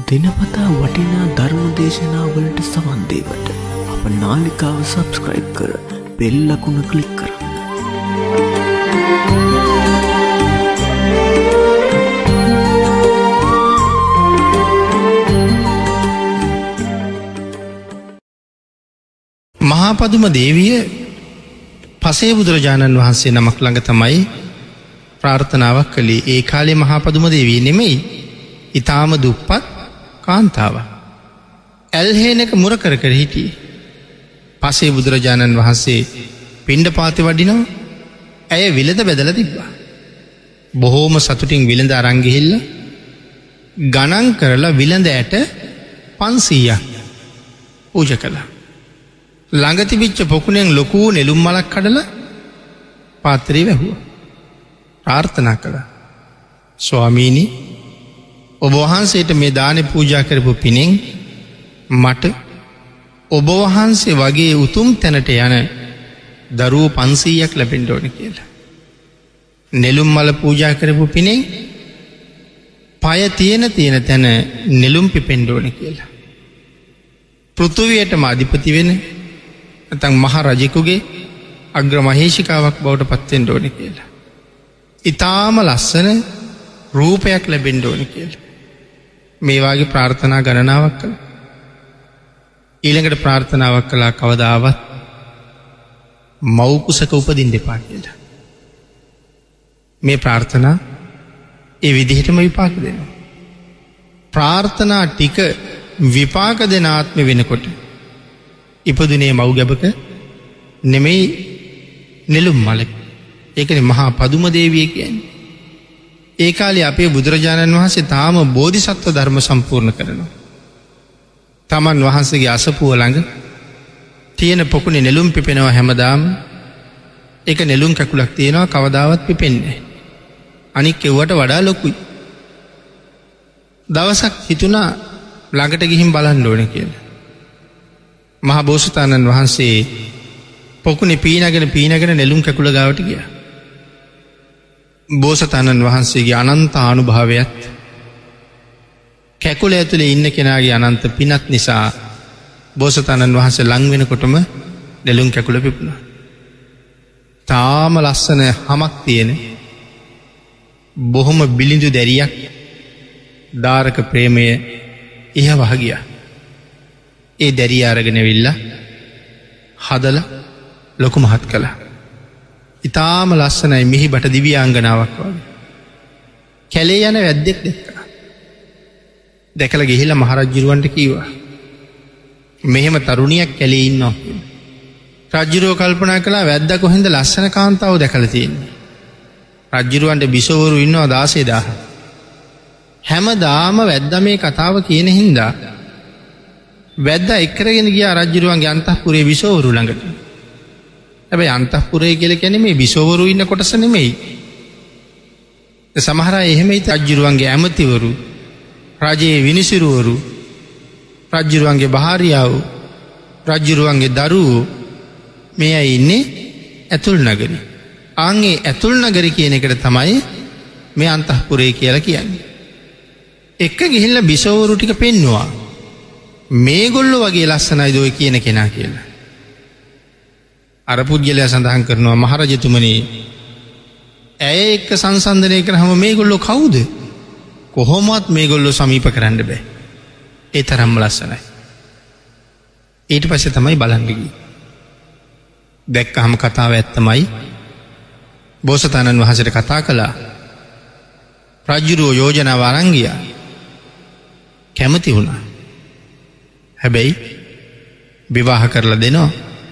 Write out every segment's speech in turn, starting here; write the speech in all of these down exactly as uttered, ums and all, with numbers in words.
දිනපතා වටිනා ධර්ම දේශනාවලට සවන් දෙවට අප නාලිකාව සබ්ස්ක්‍රයිබ් කර බෙල් ලකුණ ක්ලික් කරන්න. මහා පදුම දේවිය පසේ බුදුරජාණන් වහන්සේ නමක් ළඟ තමයි ප්‍රාර්ථනාවක් කළේ. ඒ කාලේ මහා පදුම දේවිය නෙමෙයි, ඊටාම දුප්පත් කාන්තාව. ඇල්හේනක මුර කර කර හිටියේ. පසේ බුදුරජාණන් වහන්සේ පිණ්ඩපාතේ වඩිනවා. ඇය විලද බෙදලා තිබ්බා. බොහෝම සතුටින් විලඳ අරන් ගිහිල්ලා ගණන් කරලා විලඳ ඇට පන්සීයක් පූජා කළා. ළඟ තිබිච්ච පොකුණෙන් ලොකු නෙළුම් මලක් කඩලා පාත්‍රයේ වැහුවා. ප්‍රාර්ථනා කළා, ස්වාමීනි, ඔබ වහන්සේට මේ දානේ පූජා කරපු පිණින් මට ඔබ වහන්සේ වගේ උතුම් තැනට යන දරුවෝ පන්සීයක් ලැබෙන්න ඕනේ කියලා. නෙළුම් මල පූජා කරපු පිණින් පය තියෙන තියෙන තැන නෙළුම් පිපෙන්න ඕනේ කියලා. පෘථුවියටම අධිපති වෙන නැත්නම් මහ රජෙකුගේ අග්‍ර මහේෂිකාවක් බවට පත් වෙන්න ඕනේ කියලා. ඊටාම ලස්සන රූපයක් ලැබෙන්න ඕනේ කියලා. මේ වාගේ ප්‍රාර්ථනා ගණනාවක් කළා. ඊළඟට ප්‍රාර්ථනාවක් කළා කවදාවත් මව් කුසක උපදින්න එපා කියලා. මේ ප්‍රාර්ථනා ඒ විදිහටම විපාක දෙනවා. ප්‍රාර්ථනා ටික විපාක දෙන ආත්මෙ වෙනකොට ඉපදුනේ මව් ගැබක නෙමෙයි නෙළුම් මලක. ඒකනේ මහා පදුම දේවිය කියන්නේ. ඒ කාලේ අපේ බුදුරජාණන් වහන්සේ තාම බෝධිසත්ව ධර්ම සම්පූර්ණ කරනවා. තමන් වහන්සේගේ අසපුව ළඟ තියෙන පොකුණේ නෙළුම් පිපෙනවා හැමදාම. ඒක නෙළුම් කැකුලක් තියෙනවා, කවදාවත් පිපෙන්නේ නැහැ. අනික් කෙව්වට වඩා ලොකුයි. දවසක් හිතුණා ළඟට ගිහින් බලන්න ඕනේ කියලා. මහා බෝසතාණන් වහන්සේ පොකුණේ පීනගෙන පීනගෙන නෙළුම් කැකුල ගාවට ගියා. බෝසතාණන් වහන්සේගේ අනන්ත අනුභවයත් කැකුල ඇතුලේ ඉන්න කෙනාගේ අනන්ත පිනත් නිසා බෝසතාණන් වහන්සේ ලං වෙනකොටම නෙළුම් කැකුල පිපුණා. තාම ලස්සන හමක් තියෙන බොහොම බිලිඳු දැරියක් දාරක ප්‍රේමය ඉහ වහ ගියා. ඒ දැරිය අරගෙන ඇවිල්ලා හදලා ලොකු මහත් කළා. ඊටාම ලස්සනයි මිහි බට දිව්‍යාංගනාවක් වගේ. කැලේ යන වැද්දෙක් දැක්කා. දැකලා ගිහිල්ලා මහරජුරවන්ට කිව්වා, මෙහෙම තරුණියක් කැලේ ඉන්නවා කියලා. රජුරව කල්පනා කළා, වැද්දා කොහෙන්ද ලස්සන කාන්තාව දැකලා තියෙන්නේ. රජුරවන්ට බිසවරු ඉන්නවා දාසය දාහ. හැමදාම වැද්දා මේ කතාව කියන හින්දා වැද්දා එක්කරගෙන ගියා රජුරවන්ගේ අන්තఃපුරේ බිසවරු ළඟට. හැබැයි අන්තఃපුරය කියලා කියන්නේ මේ බිසවරු ඉන්න කොටස නෙමෙයි. සමහර අය එහෙම හිත රජුරවන්ගේ ඇමතිවරු, රජයේ විනිසුරුවරු, රජුරවන්ගේ භාර්යාවෝ, රජුරවන්ගේ දරුවෝ මේ අය ඉන්නේ ඇතුල් නගරේ. ආන්ගේ ඇතුල් නගරේ කියන එකට තමයි මේ අන්තঃපුරය කියලා කියන්නේ. එක ගිහිල්ලා බිසවරු ටික පෙන්නවා, මේගොල්ලෝ වගේ ලස්සනයිද ඔය කියන කෙනා කියලා. අර පුද්ගලයා සඳහන් කරනවා, මහරජතුමනි, ඇය එක්ක සංසන්දනය කරාම මේගොල්ලෝ කවුද? කොහොමවත් මේගොල්ලෝ සමීප කරන්න බෑ. ඒ තරම්ම ලස්සනයි. ඊට පස්සේ තමයි බලන්න ගියේ. දැක්කහම කතාව ඇත්තමයි. බෝසතාණන් වහන්සේට කතා කළා. රජුරෝ යෝජනාව අරන් ගියා. කැමති වුණා. හැබැයි විවාහ කරලා දෙනවා.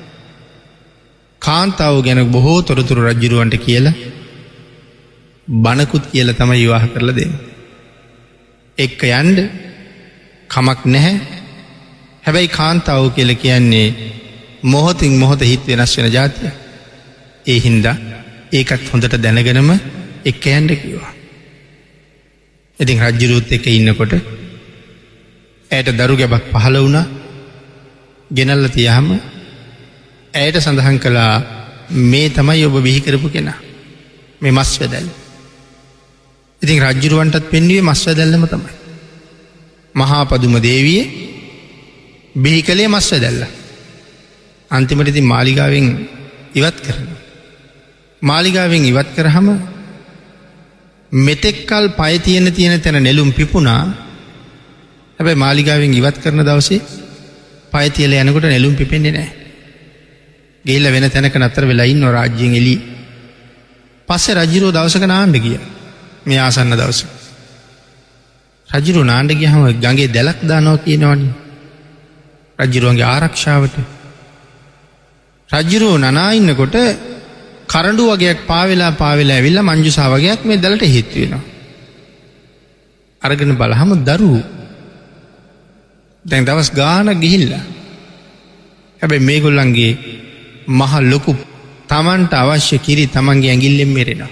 කාන්තාව ගැන බොහෝ තොරතුරු රජුරවන්ට කියලා බණකුත් කියලා තමයි විවාහ කරලා දෙන්නේ. එක්ක යන්න කමක් නැහැ. හැබැයි කාන්තාව කියලා කියන්නේ මොහොතින් මොහොත හිත වෙනස් වෙන જાතියක්. ඒ හින්දා ඒකත් හොඳට දැනගෙනම එක්ක යන්න කිව්වා. ඉතින් රජුරුත් එක්ක ඉන්නකොට ඇයට දරු ගැබක් පහළ වුණා. ගෙනල්ලා තියාම ඇයට සඳහන් කළා, මේ තමයි ඔබ බිහි කරපු කෙනා, මේ මස් වැදැල්ල. ඉතින් රජුරවන්ටත් පෙන්වුවේ මස් වැදැල්ලම තමයි. මහා පදුම දේවිය බිහි කළේ මස්ව දැල්ලා. අන්තිමට ඉතින් මාලිගාවෙන් ඉවත් කරනවා. මාලිගාවෙන් ඉවත් කරාම මෙතෙක්කල් පය තියෙන තියෙන තැන නෙළුම් පිපුණා. හැබැයි මාලිගාවෙන් ඉවත් කරන දවසේ පය තියලා යනකොට නෙළුම් පිපෙන්නේ නැහැ. ගිහිල්ලා වෙන තැනක නතර වෙලා ඉන්නවා රාජ්‍යයෙන් එළි. පස්සේ රජුරෝ දවසක නාන්න ගියා. මේ ආසන්න දවසේ. රජුරෝ නාන්න ගියාම ගඟේ දැලක් දානවා කියනවනේ. රජුරුවන්ගේ ආරක්ෂාවට. රජුරෝ නනා ඉන්නකොට කරඬු වගේක් පාවෙලා පාවෙලා ඇවිල්ලා මංජුසා වගේක් මේ දැලට හේතු වෙනවා. අරගෙන බලහම දරුවෝ දැන් දවස් ගානක් ගිහිල්ලා. හැබැයි මේගොල්ලන්ගේ මහ ලොකු තමන්ට අවශ්‍ය කිරි තමන්ගේ ඇඟිල්ලෙන් මෙරෙනවා.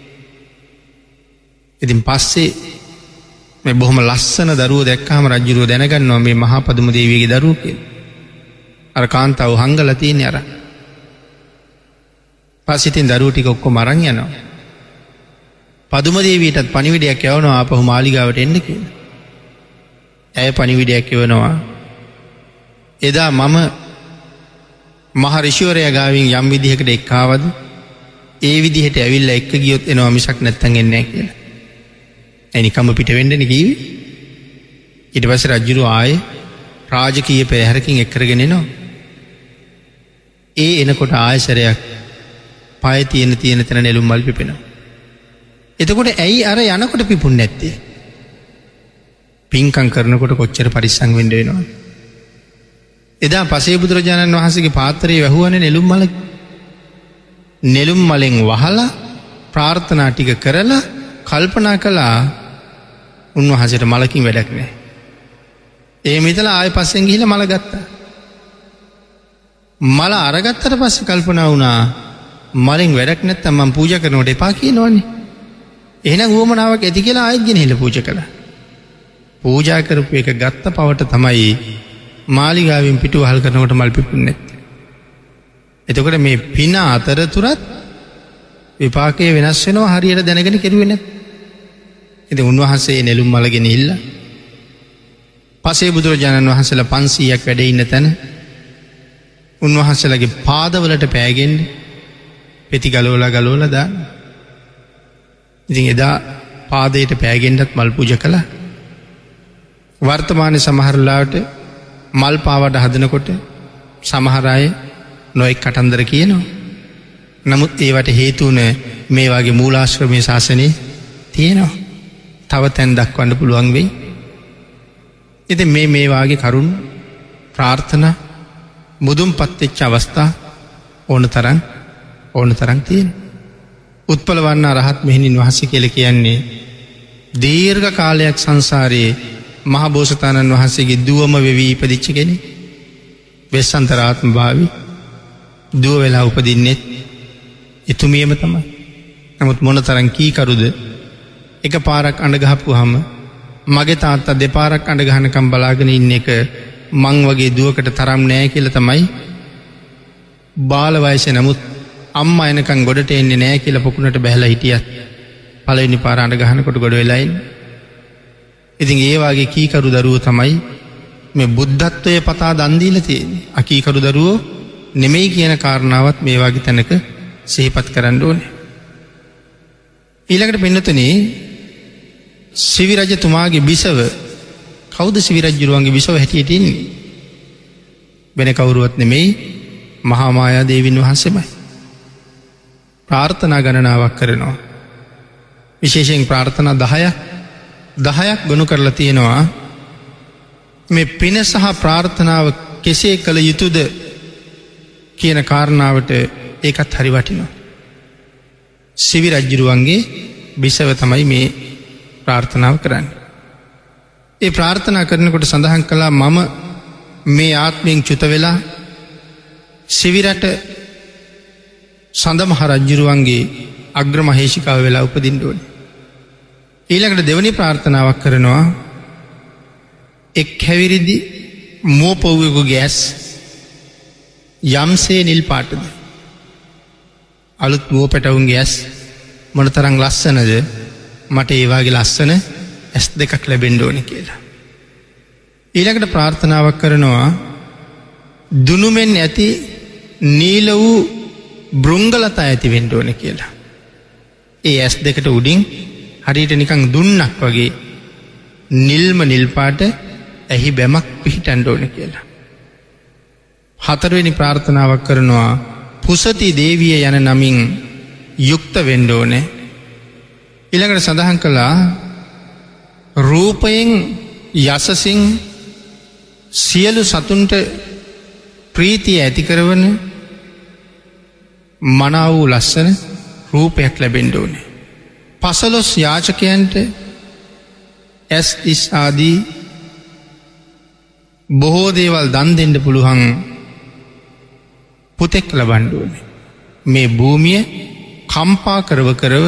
ඉතින් පස්සේ මේ බොහොම ලස්සන දරුවෝ දැක්කහම රජුරෝ දැනගන්නවා මේ මහා පදුම දේවියගේ දරුවෝ කියලා. අර කාන්තාව හංගලා තියෙන්නේ අර. පස්සේ ඉතින් දරුවෝ ටික ඔක්කොම අරන් යනවා. පදුම දේවියටත් පණිවිඩයක් යවනවා ආපහු මාලිගාවට එන්න කියලා. ඇය පණිවිඩයක් යවනවා. එදා මම මහ ඍෂිවරයා ගාවින් යම් විදිහකට එක්කාවද ඒ විදිහට ඇවිල්ලා එක්ක ගියොත් එනවා මිසක් නැත්තම් එන්නේ නැහැ කියලා. ඒ නිකම්ම පිට වෙන්නනේ කිව්වේ. ඊට පස්සේ රජුරෝ ආයේ රාජකීය පෙරහැරකින් එක් කරගෙන එනවා. ඒ එනකොට ආයසරයක් පය තියෙන තියෙන තැන නෙළුම් මල් පිපෙනවා. එතකොට ඇයි අර යනකොට පිපුන්නේ නැත්තේ? පින්කම් කරනකොට කොච්චර පරිස්සම් වෙන්න වෙනවද? එදා පසේ බුදුරජාණන් වහන්සේගේ පාත්‍රයේ වැහුවනේ නෙළුම් මල. නෙළුම් මලෙන් වහලා ප්‍රාර්ථනා ටික කරලා කල්පනා කළා උන්වහන්සේට මලකින් වැඩක් නැහැ. ඒ මිතලා ආයෙ පස්සෙන් ගිහිල්ලා මල ගත්තා. මල අරගත්තට පස්සේ කල්පනා වුණා මලෙන් වැඩක් නැත්තම් මම පූජා කරනකොට එපා කියනවනේ. එහෙනම් උවමනාවක් ඇති කියලා ආයෙත් ගෙනහිල්ලා පූජා කළා. පූජා කරපු එක ගත්ත පවට තමයි මාලිගාවෙන් පිටුවහල් කරනකොට මල් පිපුන්නේ නැත්තේ. එතකොට මේ පින අතරතුරත් විපාකයේ වෙනස් වෙනවා හරියට දැනගෙන කෙරුවේ නැත්නම්. ඉතින් උන්වහන්සේ නෙළුම් මල ගෙනහිල්ලා පසේ බුදුරජාණන් වහන්සේලා පන්සීයක් වැඩ ඉන්න තැන උන්වහන්සේලාගේ පාදවලට පෑගෙන්න පෙති ගලවලා ගලවලා දාන. ඉතින් එදා පාදයට පෑගෙන්නත් මල් පූජා කළා. වර්තමානයේ සමහර ලාවට මල් පාවඩ හදනකොට සමහර අය නොඑක් කතන්දර කියනවා. නමුත් ඒවට හේතු වුණ මේ වගේ මූලාශ්‍රමයේ ශාසනයේ තියෙනවා. තව තැන් දක්වන්න පුළුවන් වෙයි. ඉතින් මේ මේ වාගේ කරුණ ප්‍රාර්ථනා මුදුන්පත් වෙච්ච අවස්ථා ඕන තරම් ඕන තරම් තියෙනවා. උත්පලවන්න රහත් මෙහෙණින් වහන්සේ කියලා කියන්නේ දීර්ඝ කාලයක් සංසාරයේ මහ බෝසතාණන් වහන්සේගේ දුවම වෙවි ඉපදිච්ච කෙනෙක්. වෙස්සන්තරාත්ම භාවි දුව වෙලා උපදින්නේ එතුමියම තමයි. නමුත් මොන තරම් කීකරුද? එක පාරක් අඬ ගහපුවාම මගේ තාත්තා දෙපාරක් අඬ ගහනකම් බලාගෙන ඉන්න එක මං වගේ දුවකට තරම් නෑ කියලා තමයි බාල වයසේ නමුත් අම්මා එනකන් ගොඩට එන්නේ නෑ කියලා පොකුණට බැහැලා හිටියත් පළවෙනි පාර අඬ ගහනකොට ගොඩ වෙලා ඉන්නේ. ඉතින් ඒ වගේ කීකරු දරුවෝ තමයි මේ බුද්ධත්වයේ පතා දන් දීලා තියෙන්නේ. අකීකරු දරුවෝ නෙමෙයි කියන කාරණාවත් මේ වගේ තැනක සිහිපත් කරන්න ඕනේ. ඊළඟට පින්නතුනේ සිවි රජතුමාගේ බිසව කවුද? සිවි රජුරුවන්ගේ බිසව හැටියට ඉන්නේ වෙන කවුරුවත් නෙමෙයි මහා මායා දේවින් වහන්සේමයි. ප්‍රාර්ථනා ගණනාවක් කරනවා. විශේෂයෙන් ප්‍රාර්ථනා දහයක් දහයක් ගොනු කරලා තියෙනවා. මේ පින සහ ප්‍රාර්ථනාව කෙසේ කළ යුතුද කියන කාරණාවට ඒකත් හරි වටිනවා. සිවි රජුරුවන්ගේ බිසව තමයි මේ ප්‍රාර්ථනාව කරන්නේ. ඒ ප්‍රාර්ථනා කරනකොට සඳහන් කළා මම මේ ආත්මයෙන් චුත වෙලා සිවිරට සඳ මහ රජුරුවන්ගේ අග්‍රමහේෂිකාව වෙලා උපදින්න ඕනේ. ඊළඟට දෙවෙනි ප්‍රාර්ථනාවක් කරනවා එක් හැවිරිදි මෝපොව්වෙකුගේ ඇස් යම්සේ නිල් පාටද අලුත් මුව පැටවුන්ගේ ඇස් මොනතරම් ලස්සනද මට ඒ වගේ ලස්සන ඇස් දෙකක් ලැබෙන්න ඕනේ කියලා. ඊළඟට ප්‍රාර්ථනාවක් කරනවා දුනුමෙන් ඇති නීල වූ බෘංගලතා ඇති වෙන්න ඕනේ කියලා. ඒ ඇස් දෙකට උඩින් හරියට නිකන් දුන්නක් වගේ නිල්ම නිල් පාට ඇහි බැමක් පිහිටන්න ඕනේ කියලා. හතරවෙනි ප්‍රාර්ථනාවක් කරනවා පුසති දේවිය යන නමින් යුක්ත වෙන්න ඕනේ. ඊළඟට සඳහන් කළා රූපයෙන් යසසින් සියලු සතුන්ට ප්‍රීතිය ඇති කරවන මනාව වූ ලස්සන රූපයක් ලැබෙන්න ඕනේ. පසළොස් යාචකයන්ට ඇස් ඉස් ආදී බොහෝ දේවල් දන් දෙන්න පුළුවන් පුතෙක් ලබන්න ඕනේ. මේ භූමිය කම්පා කරව කරව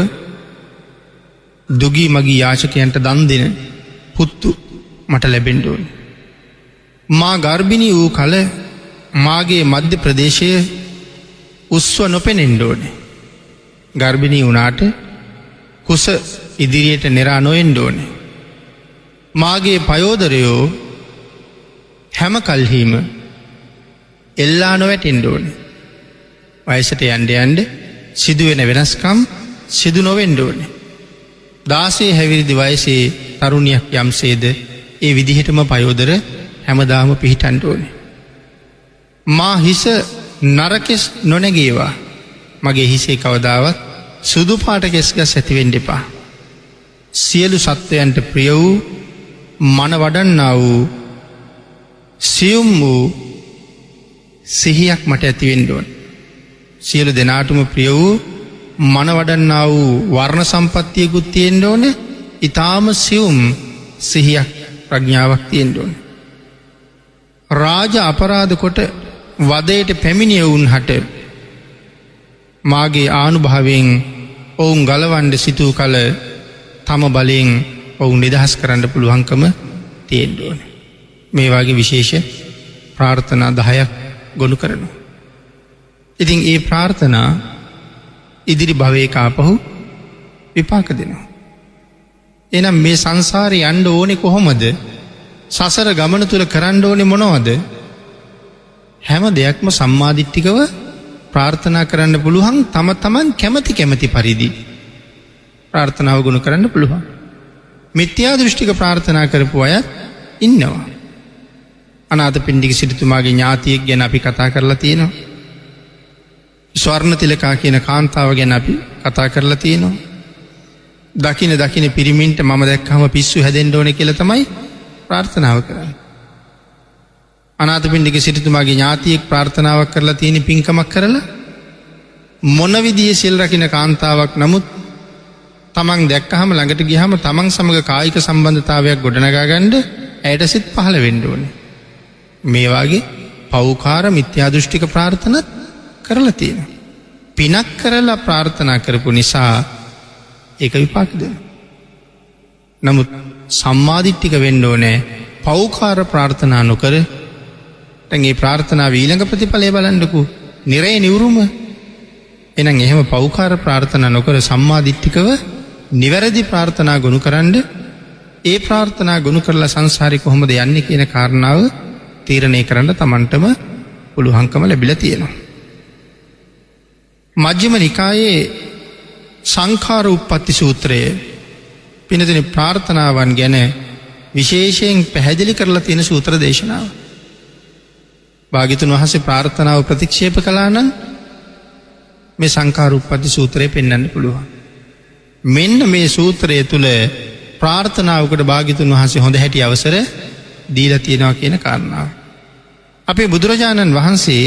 දුගී මගී යාචකයන්ට දන් දෙන පුත්තු මට ලැබෙන්න ඕනේ. මා ගර්භිණී වූ කල මාගේ මධ්‍ය ප්‍රදේශයේ උස්ව නොපෙනෙන්න ඕනේ. ගර්භිණී වුණාට කුස ඉදිරියට නෙරා නොෙන්න ඕනේ. මාගේ පයෝදරයෝ හැම කල්හිම එල්ලා නොවැටෙන්න ඕනේ. වයසට යන්න යන්න සිදුවෙන වෙනස්කම් සිදු නොවෙන්න ඕනේ. දාසේ හැවිරිදි වයසේ තරුණියක් යම්සේද ඒ විදිහටම පයෝදර හැමදාම පිහිටන්න ඕනේ. මා හිස නරකෙස් නොනැගේවා. මගේ හිසේ කවදාවත් සුදු පාට කෙස් ගස් ඇති වෙන්න එපා. සියලු සත්වයන්ට ප්‍රිය වූ මන වඩන්නා වූ සියුම් වූ සිහියක් මට ඇති වෙන්න ඕනේ. සියලු දෙනාටම ප්‍රිය වූ මන වඩන්නා වූ වර්ණ සම්පත්තියකුත් තියෙන්න ඕනේ. ඊටාම සියුම් සිහියක් ප්‍රඥාවක් තියෙන්න ඕනේ. රාජ අපරාධ කොට වදයට පැමිණිය වුන් හට මාගේ ආනුභාවයෙන් ඔවුන් ගලවන්න සිතූ කල තම බලයෙන් ඔවුන් නිදහස් කරන්න පුළුවන්කම තියෙන්න ඕනේ. මේ වගේ විශේෂ ප්‍රාර්ථනා දහයක් ගොනු කරනවා. ඉතින් ඒ ප්‍රාර්ථනා ඉදිරි භවයේ කාපහු විපාක දෙනවා. එහෙනම් මේ සංසාරේ යන්න ඕනේ කොහොමද? සසර ගමන තුල කරන්න ඕනේ මොනවද? හැම දෙයක්ම සම්මාදිට්ඨිකව ප්‍රාර්ථනා කරන්න පුළුවන්. තම තමන් කැමති කැමති පරිදි ප්‍රාර්ථනාව ගුණ කරන්න පුළුවන්. මිත්‍යා දෘෂ්ටික ප්‍රාර්ථනා කරපු අය ඉන්නවා. අනාථපිණ්ඩික සිටුතුමාගේ ඥාතියෙක් ගැන අපි කතා කරලා තියෙනවා. ස්වර්ණ තිලකා කියන කාන්තාව ගැන අපි කතා කරලා තියෙනවා. දකින දකින පිරිමින්ට මම දැක්කම පිස්සු හැදෙන්න ඕනේ කියලා තමයි ප්‍රාර්ථනාව කරන්නේ. අනාථපිණ්ඩික සිටුතුමාගේ ඥාතියෙක් ප්‍රාර්ථනාවක් කරලා තියෙන පින්කමක් කරලා මොන විදිහේ සිල් රකින්න කාන්තාවක් නමුත් තමන් දැක්කහම ළඟට ගියාම තමන් සමග කායික සම්බන්ධතාවයක් ගොඩනගා ගන්න ඇයට සිත් පහළ වෙන්න ඕනේ. මේ වාගේ පෞකාර මිත්‍යා දෘෂ්ටික ප්‍රාර්ථනාත් කරලා තියෙනවා. පිනක් කරලා ප්‍රාර්ථනා කරපු නිසා ඒක විපාක දෙනවා. නමුත් සම්මාදිට්ඨික වෙන්න ඕනේ. පෞකාර ප්‍රාර්ථනා නොකර දැන් මේ ප්‍රාර්ථනාව ඊළඟ ප්‍රතිඵලය බලන්නකෝ. නිරේ නිවුරුම. එහෙනම් එහෙම පෞකාර ප්‍රාර්ථනා නොකර සම්මාදිට්ඨිකව නිවැරදි ප්‍රාර්ථනා ගොනු කරන්න ඒ ප්‍රාර්ථනා ගොනු කරලා සංසාරේ කොහොමද යන්නේ කියන කාරණාව තීරණය කරන්න Tamanටම පුළුවන්කම ලැබිලා තියෙනවා. මජ්ක්‍ධිම නිකායේ සංඛාර උප්පත්ති සූත්‍රයේ පිනදින ප්‍රාර්ථනාවන් ගැන විශේෂයෙන් පැහැදිලි කරලා තියෙන සූත්‍ර දේශනාව. භාග්‍යතුන් වහන්සේ ප්‍රාර්ථනාව ප්‍රතික්ෂේප කළා නම් මේ සංඛාර උප්පත්ති සූත්‍රය පෙන්වන්න පුළුවන්. මෙන්න මේ සූත්‍රය තුල ප්‍රාර්ථනාවකට භාග්‍යතුන් වහන්සේ හොඳ හැටි අවසර දීලා තියෙනවා කියන කාරණාව. අපේ බුදුරජාණන් වහන්සේ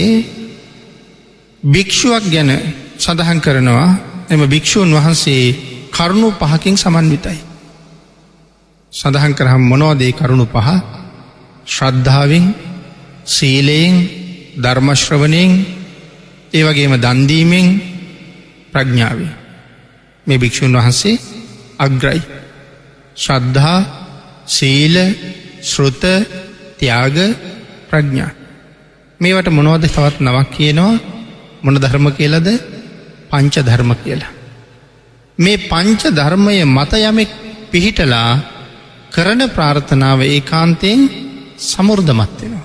භික්ෂුවක් ගැන සඳහන් කරනවා. එම භික්ෂුන් වහන්සේ කරුණු පහකින් සමන්විතයි. සඳහන් කරාම මොනවද ඒ කරුණු පහ? ශ්‍රද්ධාවෙන්, සීලයෙන්, ධර්ම ශ්‍රවණයෙන්, ඒ වගේම දන් දීමෙන්, ප්‍රඥාවෙන්. මේ භික්ෂුන් වහන්සේ අග්‍රයි. ශ්‍රද්ධා, සීල, ශ්‍රුත, ත්‍යාග, ප්‍රඥා. මේවට මොනවද තවත් නමක් කියනවා? මොන ධර්ම කියලාද? පංච ධර්ම කියලා. මේ පංච ධර්මයේ මත යමෙක් පිහිටලා කරන ප්‍රාර්ථනාව ඒකාන්තයෙන් සමෘද්ධමත් වෙනවා.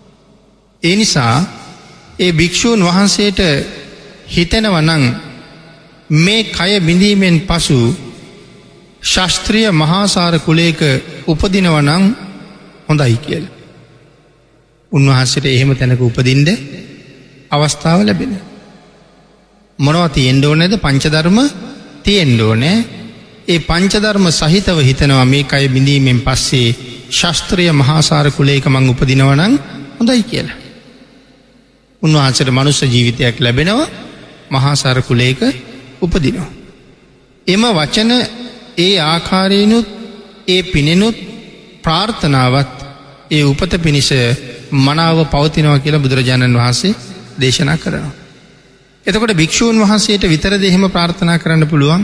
ඒ නිසා ඒ භික්ෂූන් වහන්සේට හිතෙනවා නම් මේ කය බිඳීමෙන් පසු ශාස්ත්‍රීය මහාසාර කුලයක උපදිනවා නම් හොඳයි කියලා. උන්වහන්සේට එහෙම තැනක උපදින්න අවස්ථාව ලැබෙනවා. මොනවා තියෙන්න ඕනේද? පංචධර්ම තියෙන්න ඕනේ. ඒ පංචධර්ම සහිතව හිතනවා මේ කය බිඳීමෙන් පස්සේ ශාස්ත්‍රීය මහාසාර කුලයක මං උපදිනවා නම් හොඳයි කියලා. උන්වහන්සේට මනුස්ස ජීවිතයක් ලැබෙනවා, මහාසාර කුලයක උපදිනවා. එම වචන ඒ ආකාරයෙන්ුත් ඒ පිනෙනුත් ප්‍රාර්ථනාවත් ඒ උපත පිණිස මනාව පවතිනවා කියලා බුදුරජාණන් වහන්සේ දේශනා කරනවා. එතකොට භික්ෂූන් වහන්සේට විතරද එහෙම ප්‍රාර්ථනා කරන්න පුළුවන්?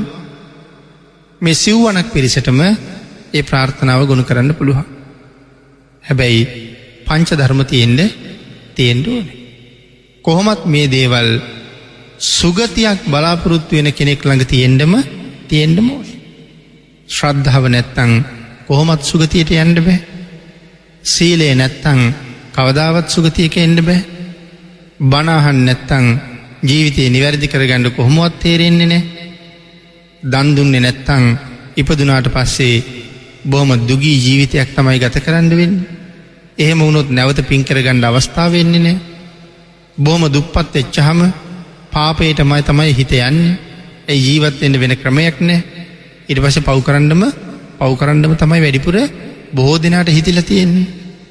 මේ සිව්වනක් පිරිසටම ඒ ප්‍රාර්ථනාව ගොනු කරන්න පුළුවන්. හැබැයි පංච ධර්ම තියෙන්න තියෙන්න ඕනේ. කොහොමත් මේ දේවල් සුගතියක් බලාපොරොත්තු වෙන කෙනෙක් ළඟ තියෙන්නම තියෙන්නම ඕනේ. ශ්‍රද්ධාව නැත්තම් කොහොමත් සුගතියට යන්න බෑ. සීලය නැත්තම් කවදාවත් සුගතියක එන්න බෑ. බණ අහන්න නැත්තම් ජීවිතේ නිවැරදි කරගන්න කොහොමවත් තේරෙන්නේ නැහැ. දන් දුන්නේ නැත්තම් ඉපදුනාට පස්සේ බොහොම දුගී ජීවිතයක් තමයි ගත කරන්න වෙන්නේ. එහෙම වුණොත් නැවත පින් කරගන්න අවස්ථාව වෙන්නේ නැහැ. බොහොම දුප්පත් වෙච්චාම පාපයටමයි තමයි හිත යන්නේ. ඒ ජීවත් වෙන්න වෙන ක්‍රමයක් නැහැ. ඊට පස්සේ පව් කරන්නම පව් කරන්නම තමයි වැඩිපුර බොහෝ දිනාට හිතිලා තියෙන්නේ.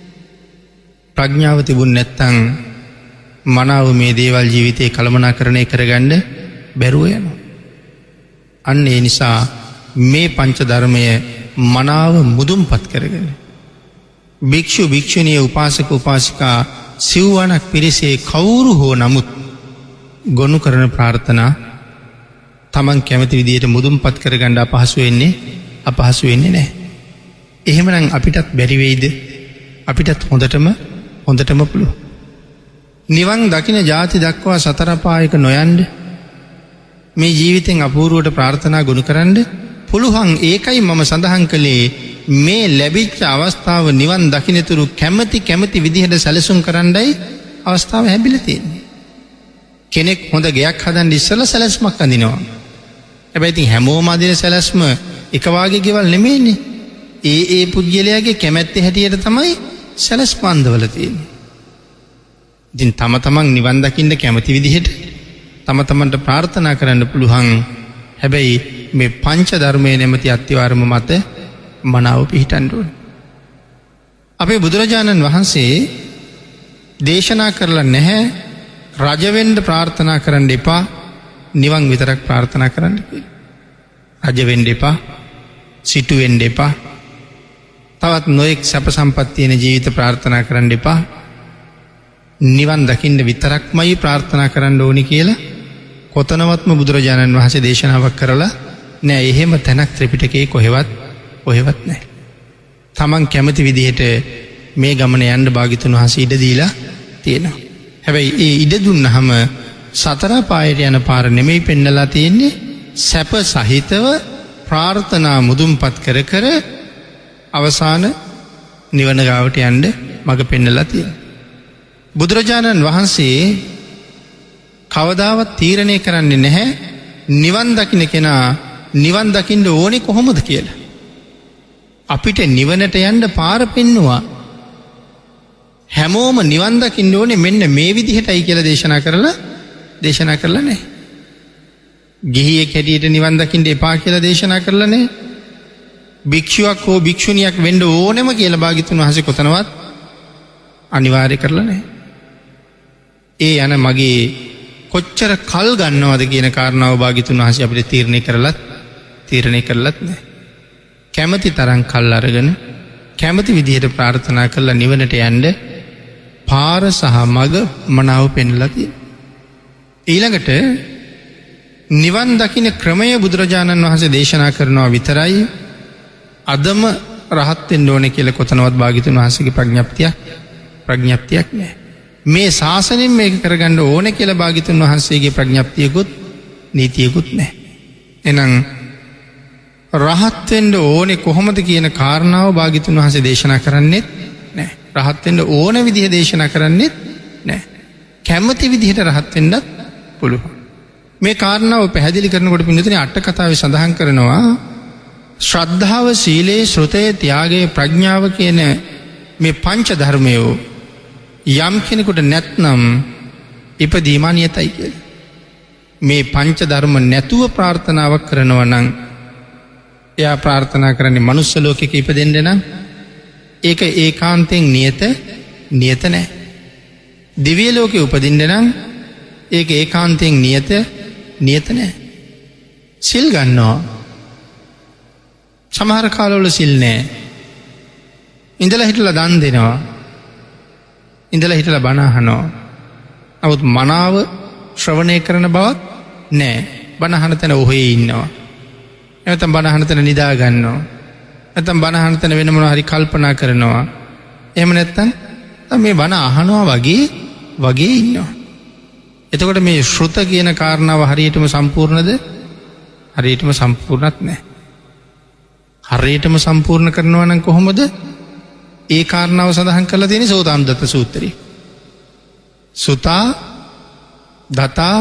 ප්‍රඥාව තිබුණ නැත්තම් මනාව මේ දේවල් ජීවිතේ කළමනාකරණය කරගන්න බැරුව යනවා. අන්න ඒ නිසා මේ පංච ධර්මය මනාව මුදුන්පත් කරගෙන භික්ෂු භික්ෂුණී උපාසක උපාසිකා සිව්වනක් පිරිසේ කවුරු හෝ නමුත් ගොනු කරන ප්‍රාර්ථනා තමන් කැමති විදියට මුදුන්පත් කරගන්න අපහසු වෙන්නේ අපහසු වෙන්නේ නැහැ. එහෙමනම් අපිටත් බැරි වෙයිද? අපිටත් හොඳටම හොඳටම පුළුවන්. නිවන් දකින ජාති දක්වා සතර පායක නොයන්න මේ ජීවිතෙන් අපූර්වට ප්‍රාර්ථනා ගොනු කරන්න පුළුවන්. ඒකයි මම සඳහන් කළේ මේ ලැබිච්ච අවස්ථාව නිවන් දකින්නතුරු කැමැති කැමැති විදිහට සැලසුම් කරන්නයි අවස්ථාව ලැබිලා තියෙන්නේ. කෙනෙක් හොඳ ගයක් හදන්න ඉස්සෙල්ලා සැලසුමක් අඳිනවා. හැබැයි ඉතින් හැමෝම අඳින සැලසුම එක වාගේ ගෙවල් නෙමෙයිනේ. ඒ ඒ පුද්ගලයාගේ කැමැත්ත හැටියට තමයි සැලසුම් අඳවලා තියෙන්නේ. ඉතින් තම තමන් නිවන් දකින්න කැමති විදිහට තම තමන්ට ප්‍රාර්ථනා කරන්න පුළුවන්. හැබැයි මේ පංච ධර්මයේ නැමැති අත්‍යවාරම මත මනාව පිහිටන්න ඕනේ. අපේ බුදුරජාණන් වහන්සේ දේශනා කරලා නැහැ රජ වෙන්න ප්‍රාර්ථනා කරන්න එපා, නිවන් විතරක් ප්‍රාර්ථනා කරන්න කියලා. රජ වෙන්න එපා, සිටු වෙන්න එපා, තවත් නොයෙක් සැප සම්පත් තියෙන ජීවිත ප්‍රාර්ථනා කරන්න එපා, නිවන් දකින්න විතරක්මයි ප්‍රාර්ථනා කරන්න ඕනි කියලා කොතනවත්ම බුදුරජාණන් වහන්සේ දේශනාවක් කරලා නෑ. එහෙම තැනක් ත්‍රිපිටකයේ කොහෙවත් කොහෙවත් නෑ. තමන් කැමති විදිහට මේ ගමන යන්න භාග්‍යතුන් වහන්සේ ඉඩ දීලා තියෙනවා. හැබැයි ඒ ඉඩ දුන්නහම සතර පායට යන පාර නෙමෙයි පෙන්නලා තියෙන්නේ. සැප සහිතව ප්‍රාර්ථනා මුදුන්පත් කර කර අවසාන නිවන ගාවට යන්න මඟ පෙන්නලා තියෙනවා. බුදුරජාණන් වහන්සේ කවදාවත් තීරණය කරන්නේ නැහැ නිවන් දකින්න කෙනා නිවන් දකින්න ඕනේ කොහොමද කියලා. අපිට නිවනට යන්න පාර පෙන්නවා. හැමෝම නිවන් දකින්න ඕනේ මෙන්න මේ විදිහටයි කියලා දේශනා කරලා දේශනා කරලා නැහැ. ගිහියෙක් හැටියට නිවන් දකින්න එපා කියලා දේශනා කරලා නැහැ. භික්ෂුවක් හෝ භික්ෂුණියක් වෙන්න ඕනෙම කියලා භාග්‍යතුන් වහන්සේ කොතනවත් අනිවාර්ය කරලා නැහැ. ඒ යන මගේ කොච්චර කල් ගන්නවද කියන කාරණාව භාග්‍යතුන් වහන්සේ අපිට තීරණය කරලත් තීරණය කරලත් නැහැ. කැමැති තරම් කල් අරගෙන කැමැති විදිහට ප්‍රාර්ථනා කරලා නිවනට යන්න පාර සහ මඟ මනාව පෙන්වලා තියෙනවා. ඊළඟට නිවන් දකින්න ක්‍රමය බුදුරජාණන් වහන්සේ දේශනා කරනවා විතරයි අදම රහත් වෙන්න ඕනේ කියලා කොතනවත් භාග්‍යතුන් වහන්සේගේ ප්‍රඥප්තියක් ප්‍රඥප්තියක් නැහැ. මේ ශාසනයෙන් මේක කරගන්න ඕනේ කියලා භාග්‍යතුන් වහන්සේගේ ප්‍රඥප්තියකුත් නීතියකුත් නැහැ. එහෙනම් රහත් වෙන්න ඕනේ කොහොමද කියන කාරණාව භාග්‍යතුන් වහන්සේ දේශනා කරන්නේ නැහැ. රහත් වෙන්න ඕන විදිහ දේශනා කරන්නේත් නැහැ. කැමති විදිහට රහත් වෙන්නත් පුළුවන්. මේ කාරණාව පැහැදිලි කරනකොට පින්නතුනේ අට කතාවේ සඳහන් කරනවා ශ්‍රද්ධාව, සීලය, ශ්‍රුතය, ත්‍යාගය, ප්‍රඥාව කියන මේ පංච ධර්මය යම් කෙනෙකුට නැත්නම් ඉපදීම නියතයි කියලා. මේ පංච ධර්ම නැතුව ප්‍රාර්ථනාවක් කරනවා නම් එයා ප්‍රාර්ථනා කරන්නේ මනුස්ස ලෝකෙක ඉපදෙන්න නම් ඒක ඒකාන්තයෙන් නියත නියත නැහැ. දිව්‍ය ලෝකෙ උපදින්න නම් ඒක ඒකාන්තයෙන් නියත නියත නැහැ. සිල් ගන්නවා. සමහර කාලවල සිල් නැහැ. ඉඳලා හිටලා දන් දෙනවා. ඉඳලා හිටලා බණ අහනවා. නමුත් මනාව ශ්‍රවණය කරන බවක් නැහැ. බණ අහන තැන ඔහේ ඉන්නවා. නැත්නම් බණ අහන තැන නිදා ගන්නවා. නැත්නම් බණ අහන තැන වෙන මොනවා හරි කල්පනා කරනවා. එහෙම නැත්නම් මේ බණ අහනවා වගේ වගේ ඉන්නවා. එතකොට මේ ශ්‍රුත කියන කාරණාව හරියටම සම්පූර්ණද? හරියටම සම්පූර්ණත් නැහැ. හරියටම සම්පූර්ණ කරනවා නම් කොහොමද? ඒ කාරණාව සඳහන් කරලා තියෙන්නේ සෝතානුදත්ත සූත්‍රයේ. සුතා, දතා,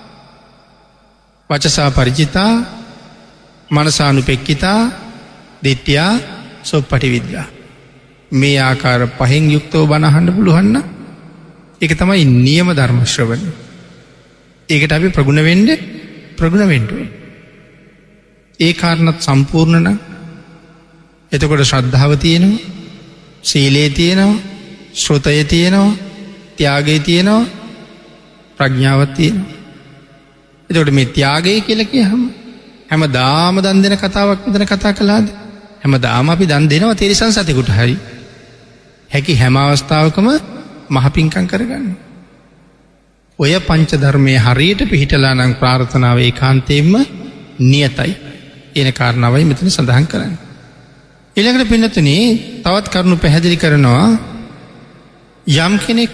වචසා පරිචිතා, මනසානුපෙක්කිතා, දිට්ඨියා, සොප්පටිවිද්‍යා. මේ ආකාර පහෙන් යුක්තව බණ අහන්න පුළුවන් නම් ඒක තමයි නියම ධර්ම ශ්‍රවණය. ඒකට අපි ප්‍රගුණ වෙන්න ප්‍රගුණ වෙන්න ඕනේ. ඒ කාරණත් සම්පූර්ණ නම් එතකොට ශ්‍රද්ධාව තියෙනවා, සීලය තියෙනවා, ශ්‍රුතය තියෙනවා, ත්‍යාගය තියෙනවා, ප්‍රඥාවක් තියෙනවා. එතකොට මේ ත්‍යාගය කියලා කියහම හැමදාම දන් දෙන කතාවක් මෙතන කතා කළාද? හැමදාම අපි දන් දෙනවා තිරිසන් සතෙකුට හරි. හැකි හැම අවස්ථාවකම මහ පිංකම් කරගන්න. ඔය පංච ධර්මයේ හරියට පිළිහිටලා නම් ප්‍රාර්ථනාව ඒකාන්තයෙන්ම නියතයි. එන කාරණාවයි මෙතන සඳහන් කරන්නේ. ඊළඟට පින්නතුනේ තවත් කරුණු පැහැදිලි කරනවා. යම් කෙනෙක්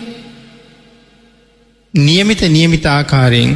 નિયમિત નિયમિત ආකාරයෙන්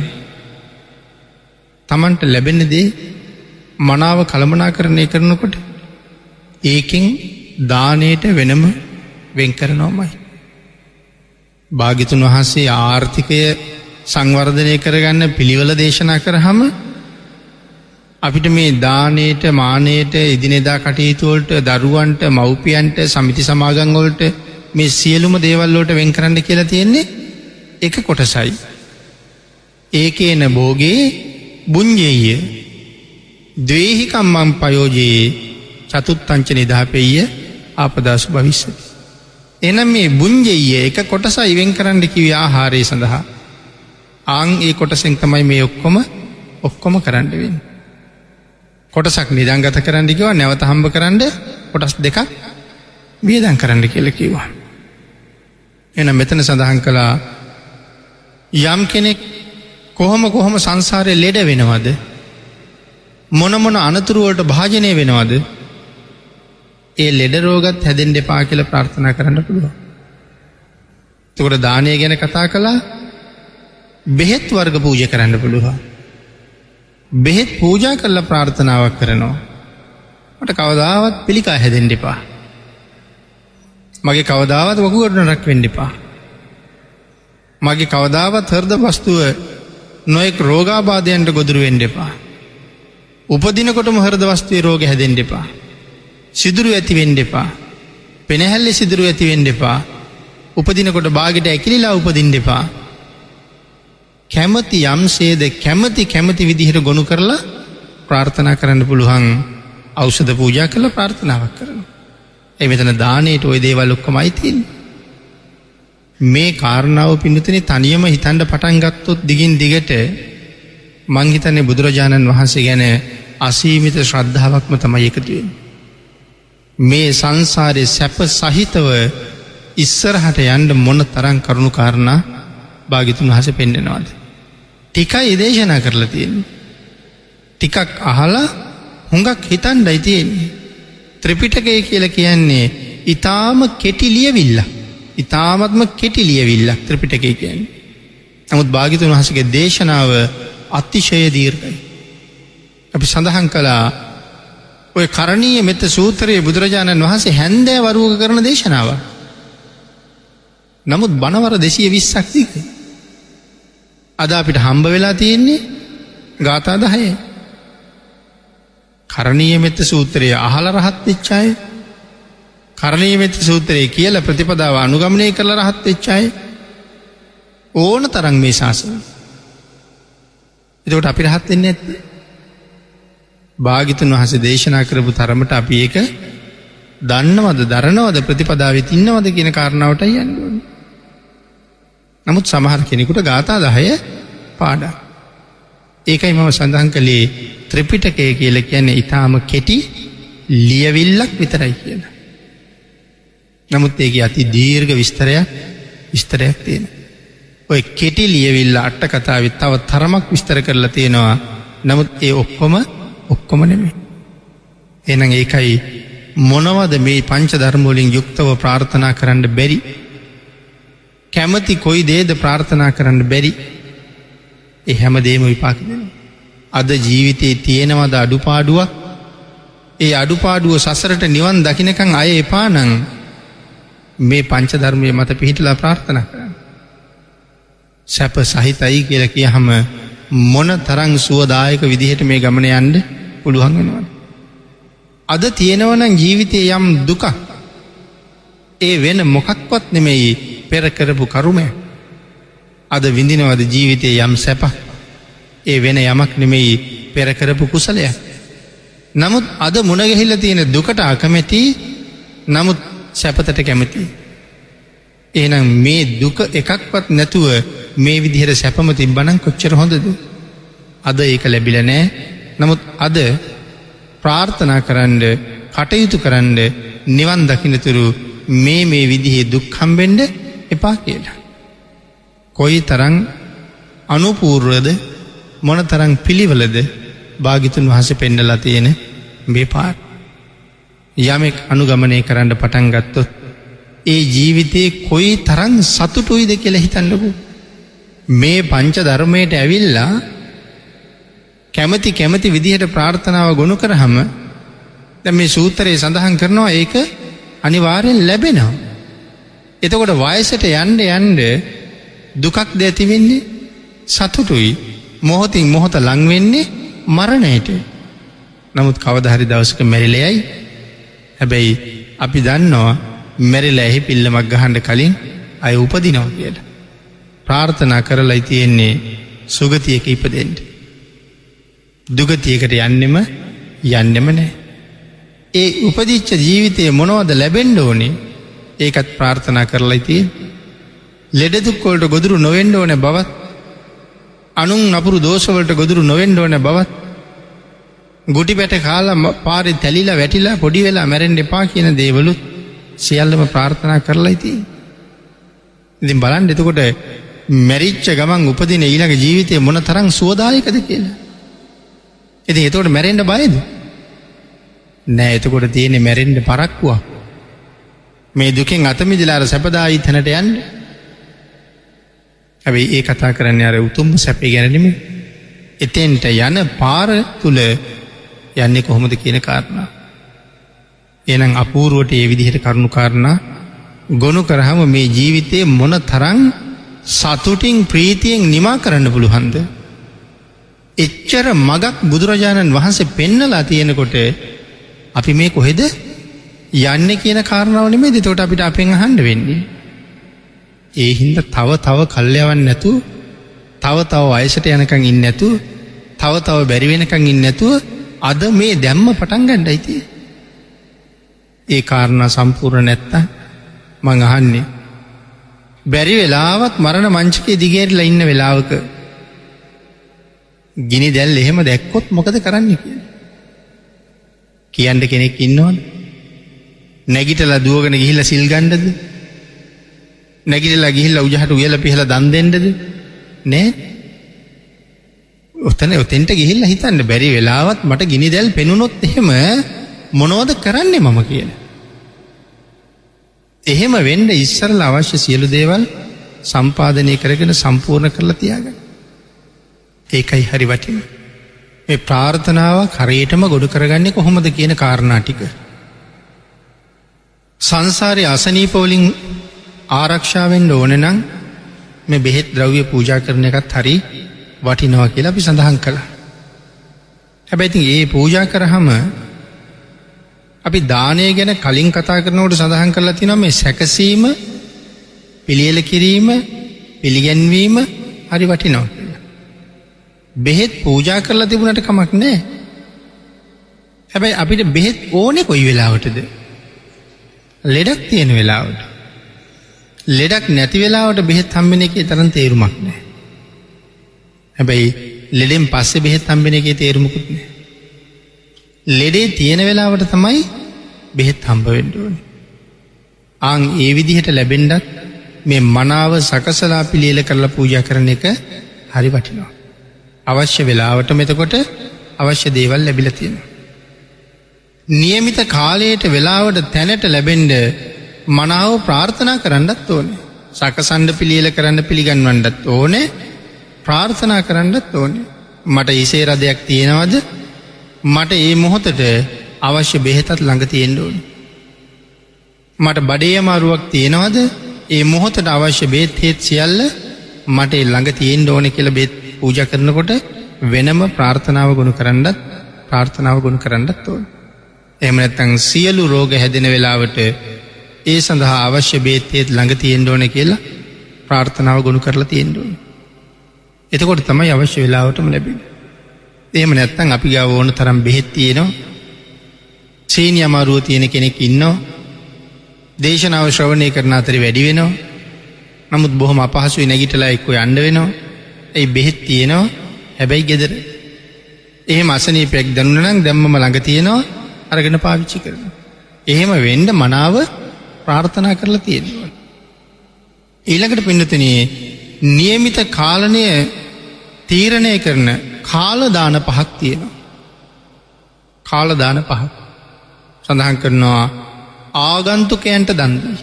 තමන්ට ලැබෙන දේ මනාව කළමනාකරණය කරනකොට ඒකෙන් දානයට වෙනම වෙන් කරනවමයි. භාග්‍යතුන් වහන්සේ ආර්ථිකය සංවර්ධනය කරගන්න පිළිවෙල දේශනා කරාම අපිට මේ දානයට, මානයට, එදිනෙදා කටයුතු වලට, දරුවන්ට, මව්පියන්ට, සමිති සමාගම් වලට මේ සියලුම දේවල් වලට වෙන් කරන්න කියලා තියෙන්නේ එක කොටසයි. ඒකේන භෝගේ බුඤ්ජේය ද්වේහි කම්මං පයෝජේ චතුත්තංච නිදාපෙය්‍ය ආපදාසු භවිස්සති. එනම් මේ බුඤ්ජේය එක කොටසයි වෙන් කරන්න කිව්වේ ආහාරය සඳහා. ආන් ඒ කොටසෙන් තමයි මේ ඔක්කොම ඔක්කොම කරන්න වෙන්නේ. කොටසක් නිදන්ගත කරන්න කිව්වා, නැවත හම්බ කරන්න කොටස් දෙකක් වියදම් කරන්න කියලා කිව්වා. එහෙනම් මෙතන සඳහන් කළා යම් කෙනෙක් කොහොම කොහොම සංසාරේ ලෙඩ වෙනවද, මොන මොන අනතුරු වලට භාජනය වෙනවද, ඒ ලෙඩ රෝගත් හැදෙන්න එපා කියලා ප්‍රාර්ථනා කරන්න පුළුවන්. ඒකට දානය ගැන කතා කළා. බෙහෙත් වර්ග පූජා කරන්න පුළුවන්. බෙහෙත් පූජා කරලා ප්‍රාර්ථනාවක් කරනවා. මට කවදාවත් පිළිකා හැදෙන්න එපා. මගේ කවදාවත් වකුගඩනක් වෙන්න එපා. මගේ කවදාවත් හෘද වස්තුව නොයෙක් රෝගාබාධයන්ට ගොදුරු වෙන්න එපා. උපදිනකොටම හෘද වස්තුවේ රෝග හැදෙන්න එපා. සිදුරු ඇති වෙන්න එපා. පෙනහැල්ලේ සිදුරු ඇති වෙන්න එපා. උපදිනකොට බාගෙට ඇකිලිලා උපදින්න එපා. කැමති යම්සේද කැමති කැමති විදිහට ගොනු කරලා ප්‍රාර්ථනා කරන්න පුළුවන්. ඖෂධ පූජා කරලා ප්‍රාර්ථනාවක් කරනවා. ඒ මෙතන දානේට ওই දේවල් ඔක්කොමයි තියෙන්නේ. මේ කාරණාව පින්නතුනේ තනියම හිතන්න පටන් ගත්තොත් දිගින් දිගට මං හිතන්නේ බුදුරජාණන් වහන්සේ ගැන අසීමිත ශ්‍රද්ධාවක්ම තමයි එකතු වෙන්නේ. මේ සංසාරේ සැප සහිතව ඉස්සරහට යන්න මොන තරම් කරුණු කාරණා භාග්‍යතුන් වහන්සේ පෙන්නනවාද? ටිකයි දේශනා කරලා තියෙන්නේ. ටිකක් අහලා හුඟක් හිතන්නයි තියෙන්නේ. ත්‍රිපිටකය කියලා කියන්නේ ඊටාම කෙටි ලියවිල්ල. ඊටාමත්ම කෙටි ලියවිල්ල ත්‍රිපිටකය කියන්නේ. නමුත් භාග්‍යතුන් වහන්සේගේ දේශනාව අතිශය දීර්ඝයි. අපි සඳහන් කළා ඔය කරණීය මෙත්ත සූත්‍රයේ බුදුරජාණන් වහන්සේ හැන්දෑ වරුවක කරන දේශනාවක්. නමුත් බණවර දෙසිය විස්සක් තිබේ. අද අපිට හම්බ වෙලා තියෙන්නේ ගාථා දහය. කරණීය මෙත්ත සූත්‍රය අහලා රහත් වෙච්ච අය, කරණීය මෙත්ත සූත්‍රය කියලා ප්‍රතිපදාව අනුගමනය කරලා රහත් වෙච්ච අය ඕන තරම් මේ ශාසනය. එතකොට අපි රහත් වෙන්නේ නැත්තේ? භාග්‍යතුන් වහන්සේ දේශනා කරපු තරමට අපි ඒක දන්නවද, දරනවද, ප්‍රතිපදාවෙත් ඉන්නවද කියන කාරණාවටයි යන්න ඕනේ. නමුත් සමහර කෙනෙකුට ගාථා දහය පාඩම්. ඒකයි මම සඳහන් කළේ ත්‍රිපිටකය කියලා කියන්නේ ඊටාම කෙටි ලියවිල්ලක් විතරයි කියලා. නමුත් ඒකේ අති දීර්ඝ විස්තරයක් විස්තරයක් තියෙනවා. ඔය කෙටි ලියවිල්ල අට කතාවෙත් තව තරමක් විස්තර කරලා තියෙනවා. නමුත් ඒ ඔක්කොම ඔක්කොම නෙමෙයි. එහෙනම් ඒකයි මොනවද මේ පංච ධර්ම වලින් යුක්තව ප්‍රාර්ථනා කරන්න බැරි? කැමති කොයි දේද ප්‍රාර්ථනා කරන්න බැරි? ඒ හැම දෙයක්ම විපාක දෙනවා. අද ජීවිතේ තියෙනවද අඩුපාඩුවක්? ඒ අඩුපාඩුව සසරට නිවන් දකින්නකන් අය එපා නම් මේ පංච ධර්මයේ මත පිහිටලා ප්‍රාර්ථනා කරන්න. සැප සහිතයි කියලා කියහම මොන තරම් සුවදායක විදිහට මේ ගමන යන්න පුළුවන් වෙනවද? අද තියෙනවනම් ජීවිතේ යම් දුකක්, ඒ වෙන මොකක්වත් නෙමෙයි පෙර කරපු කර්මය. අද විඳිනවද ජීවිතේ යම් සැපක්, ඒ වෙන යමක් නෙමෙයි පෙර කරපු කුසලයක්. නමුත් අද මුණ ගැහිලා තියෙන දුකට අකමැති, නමුත් සැපතට කැමති. එහෙනම් මේ දුක එකක්වත් නැතුව මේ විදිහට සැපම තිබ්බනම් කොච්චර හොඳද? අද ඒක ලැබිලා නැහැ. නමුත් අද ප්‍රාර්ථනා කරන්න, කටයුතු කරන්න නිවන් දකින්නතුරු මේ මේ විදිහේ දුක් හම්බෙන්න එපා කියලා. කොයි තරම් අනුපූර්වද, මොන තරම් පිළිවෙලද භාග්‍යතුන් වහන්සේ පෙන්නලා තියෙන මේ පාර. යමෙක් අනුගමනය කරන්න පටන් ගත්තොත් ඒ ජීවිතේ කොයි තරම් සතුටුයිද කියලා හිතන්නකෝ. මේ පංච ධර්මයට ඇවිල්ලා කැමැති කැමැති විදිහට ප්‍රාර්ථනාව ගොනු කරාම දැන් මේ සූත්‍රයේ සඳහන් කරනවා ඒක අනිවාර්යෙන් ලැබෙනවා. එතකොට වයසට යන්න යන්න දුකක් දැති වෙන්නේ සතුටුයි. මොහොතින් මොහොත ලං වෙන්නේ මරණයට. නමුත් කවදා හරි දවසක මැරිලෙයි. හැබැයි අපි දන්නවා මැරිලා එහි පිල්ලමක් ගහන්න කලින් අය උපදිනවා කියලා. ප්‍රාර්ථනා කරලා තියෙන්නේ සුගතියක ඉපදෙන්න. දුගතියකට යන්නෙම යන්නෙම නැහැ. ඒ උපදිච්ච ජීවිතයේ මොනවද ලැබෙන්න ඕනේ? ඒකත් ප්‍රාර්ථනා කරලා තියෙන්නේ. ලෙඩ දුක් වලට ගොදුරු නොවෙන්න ඕනේ බවත්, අනුන් නපුරු දෝෂ වලට ගොදුරු නොවෙන්න ඕනේ බවත්, ගුටි පැට කාලා පාරේ තැලිලා වැටිලා පොඩි වෙලා මැරෙන්න එපා කියන දේවලුත් සියල්ලම ප්‍රාර්ථනා කරලා තියෙන්නේ. ඉතින් බලන්න එතකොට මැරිච්ච ගමන් උපදින ඊළඟ ජීවිතේ මොන තරම් සුවදායකද කියලා. ඉතින් එතකොට මැරෙන්න බයද? නෑ. එතකොට තියෙන්නේ මැරෙන්න පරක්කුවක්. මේ දුකෙන් අත මිදලා අර සැපදායි තැනට යන්න. හැබැයි ඒ කතා කරන්නේ අර උතුම් සැපේ ගැන නෙමෙයි. එතෙන්ට යන පාර තුල යන්නේ කොහොමද කියන කාරණා. එහෙනම් අපූර්වට මේ විදිහට කරුණු කාරණා ගොනු කරාම මේ ජීවිතේ මොන තරම් සතුටින් ප්‍රීතියෙන් නිමා කරන්න පුළුවන්ද? එච්චර මගක් බුදුරජාණන් වහන්සේ පෙන්නලා තියෙනකොට අපි මේ කොහෙද යන්නේ කියන කාරණාව නෙමෙයිද එතකොට අපිට අපෙන් අහන්න වෙන්නේ. ඒ හින්දා තව තව කල්යවන් නැතුව, තව තව වයසට යනකම් ඉන්නේ නැතුව, තව තව බැරි වෙනකම් ඉන්නේ නැතුව අද මේ දැම්ම පටන් ගන්නයි තියෙන්නේ. ඒ කාරණා සම්පූර්ණ නැත්තම් මං අහන්නේ බැරි වෙලාවත් මරණ මංචකේ දිගේරිලා ඉන්න වෙලාවක ගිනි දැල් එහෙම දැක්කොත් මොකද කරන්නේ කියලා. කියන්න කෙනෙක් ඉන්නවද? නැගිටලා දුවගෙන ගිහිල්ලා සිල් ගන්නද? නැගිටලා ගිහිල්ලා උජහට උයලා පිහලා දන් දෙන්නද? නෑ. ඔතන ඔතෙන්ට ගිහිල්ලා හිතන්න බැරි වෙලාවත් මට ගිනි දැල් පෙනුනොත් එහෙම මොනවද කරන්නේ මම කියලා. එහෙම වෙන්න ඉස්සරලා අවශ්‍ය සියලු දේවල් සම්පාදනය කරගෙන සම්පූර්ණ කරලා තියාගන්න. ඒකයි හරි වටින්නේ. මේ ප්‍රාර්ථනාවක් හරියටම ගොඩ කරගන්නේ කොහොමද කියන කාරණා ටික. සංසාරේ අසනීප වලින් ආරක්ෂාවෙන් ඕන නම් මේ බෙහෙත් ද්‍රව්‍ය පූජා කරන එකත් හරි වටිනවා කියලා අපි සඳහන් කළා. හැබැයි ඉතින් ඒ පූජා කරාම අපි දානය ගැන කලින් කතා කරනකොට සඳහන් කරලා තියෙනවා මේ සැකසීම, පිළියෙල කිරීම, පිළිගැන්වීම හරි වටිනවා කියලා. බෙහෙත් පූජා කරලා තිබුණට කමක් නැහැ. හැබැයි අපිට බෙහෙත් ඕනේ කොයි වෙලාවටද? ලෙඩක් තියෙන වෙලාවට. ලෙඩක් නැති වෙලාවට බෙහෙත් හම්බෙන එකේ තරම් තේරුමක් නැහැ. හැබැයි ලෙඩෙන් පස්සේ බෙහෙත් හම්බෙන එකේ තේරුමකුත් නැහැ. ලෙඩේ තියෙන වෙලාවට තමයි බෙහෙත් හම්බ වෙන්න ඕනේ. ආන් ඒ විදිහට ලැබෙන්නත් මේ මනාව සකසලා පිළියෙල කරලා පූජා කරන එක හරි වටිනවා. අවශ්‍ය වෙලාවටම එතකොට අවශ්‍ය දේවල් ලැබිලා තියෙනවා. નિયમિત කාලයට වෙලාවට තැනට ලැබෙන්න මනාව ප්‍රාර්ථනා කරන්නත් ඕනේ. සකසන්න පිළියෙල කරන්න පිළිගන්වන්නත් ඕනේ. ප්‍රාර්ථනා කරන්නත් ඕනේ. මට ඉසේ රදයක් තියෙනවද? මට ඒ මොහොතට අවශ්‍ය බෙහෙතත් ළඟ තියෙන්න ඕනේ. මට බඩේ අමාරුවක් තියෙනවද? ඒ මොහොතට අවශ්‍ය බෙහෙත් හේත් සියල්ල මට ළඟ තියෙන්න ඕනේ කියලා බෙහෙත් පූජා කරනකොට වෙනම ප්‍රාර්ථනාව ගොනු කරන්නත් ප්‍රාර්ථනාව ගොනු කරන්නත් ඕනේ. එහෙම නැත්නම් සියලු රෝග හැදෙන වෙලාවට ඒ සඳහා අවශ්‍ය බෙහෙත් හේත් ළඟ තියෙන්න ඕනේ කියලා ප්‍රාර්ථනාව ගොනු කරලා තියෙන්න ඕනේ. එතකොට තමයි අවශ්‍ය වෙලාවටම ලැබෙන්නේ. එහෙම නැත්නම් අපි ගාව ඕන තරම් බෙහෙත් තියෙනවා. සීනි අමාරුව තියෙන කෙනෙක් ඉන්නවා. දේශනාව ශ්‍රවණය කරන අතරේ වැඩි වෙනවා. නමුත් බොහොම අපහසුයි නැගිටලා එක්ක යන්න වෙනවා. ඒ බෙහෙත් තියෙනවා. හැබැයි ගෙදර. එහෙම අසනීපයක් දැනුණා නම් දැම්මම ළඟ තියෙනවා. අරගෙන පාවිච්චි කරනවා. එහෙම වෙන්න මනාව ප්‍රාර්ථනා කරලා තියෙනවා. ඊළඟට පින්නතුනි નિયમિત කාලණය තීරණය කරන කාල දාන පහක් තියෙනවා. කාල දාන පහක් සඳහන් කරනවා. ආගන්තුකයන්ට දන් දෙයි.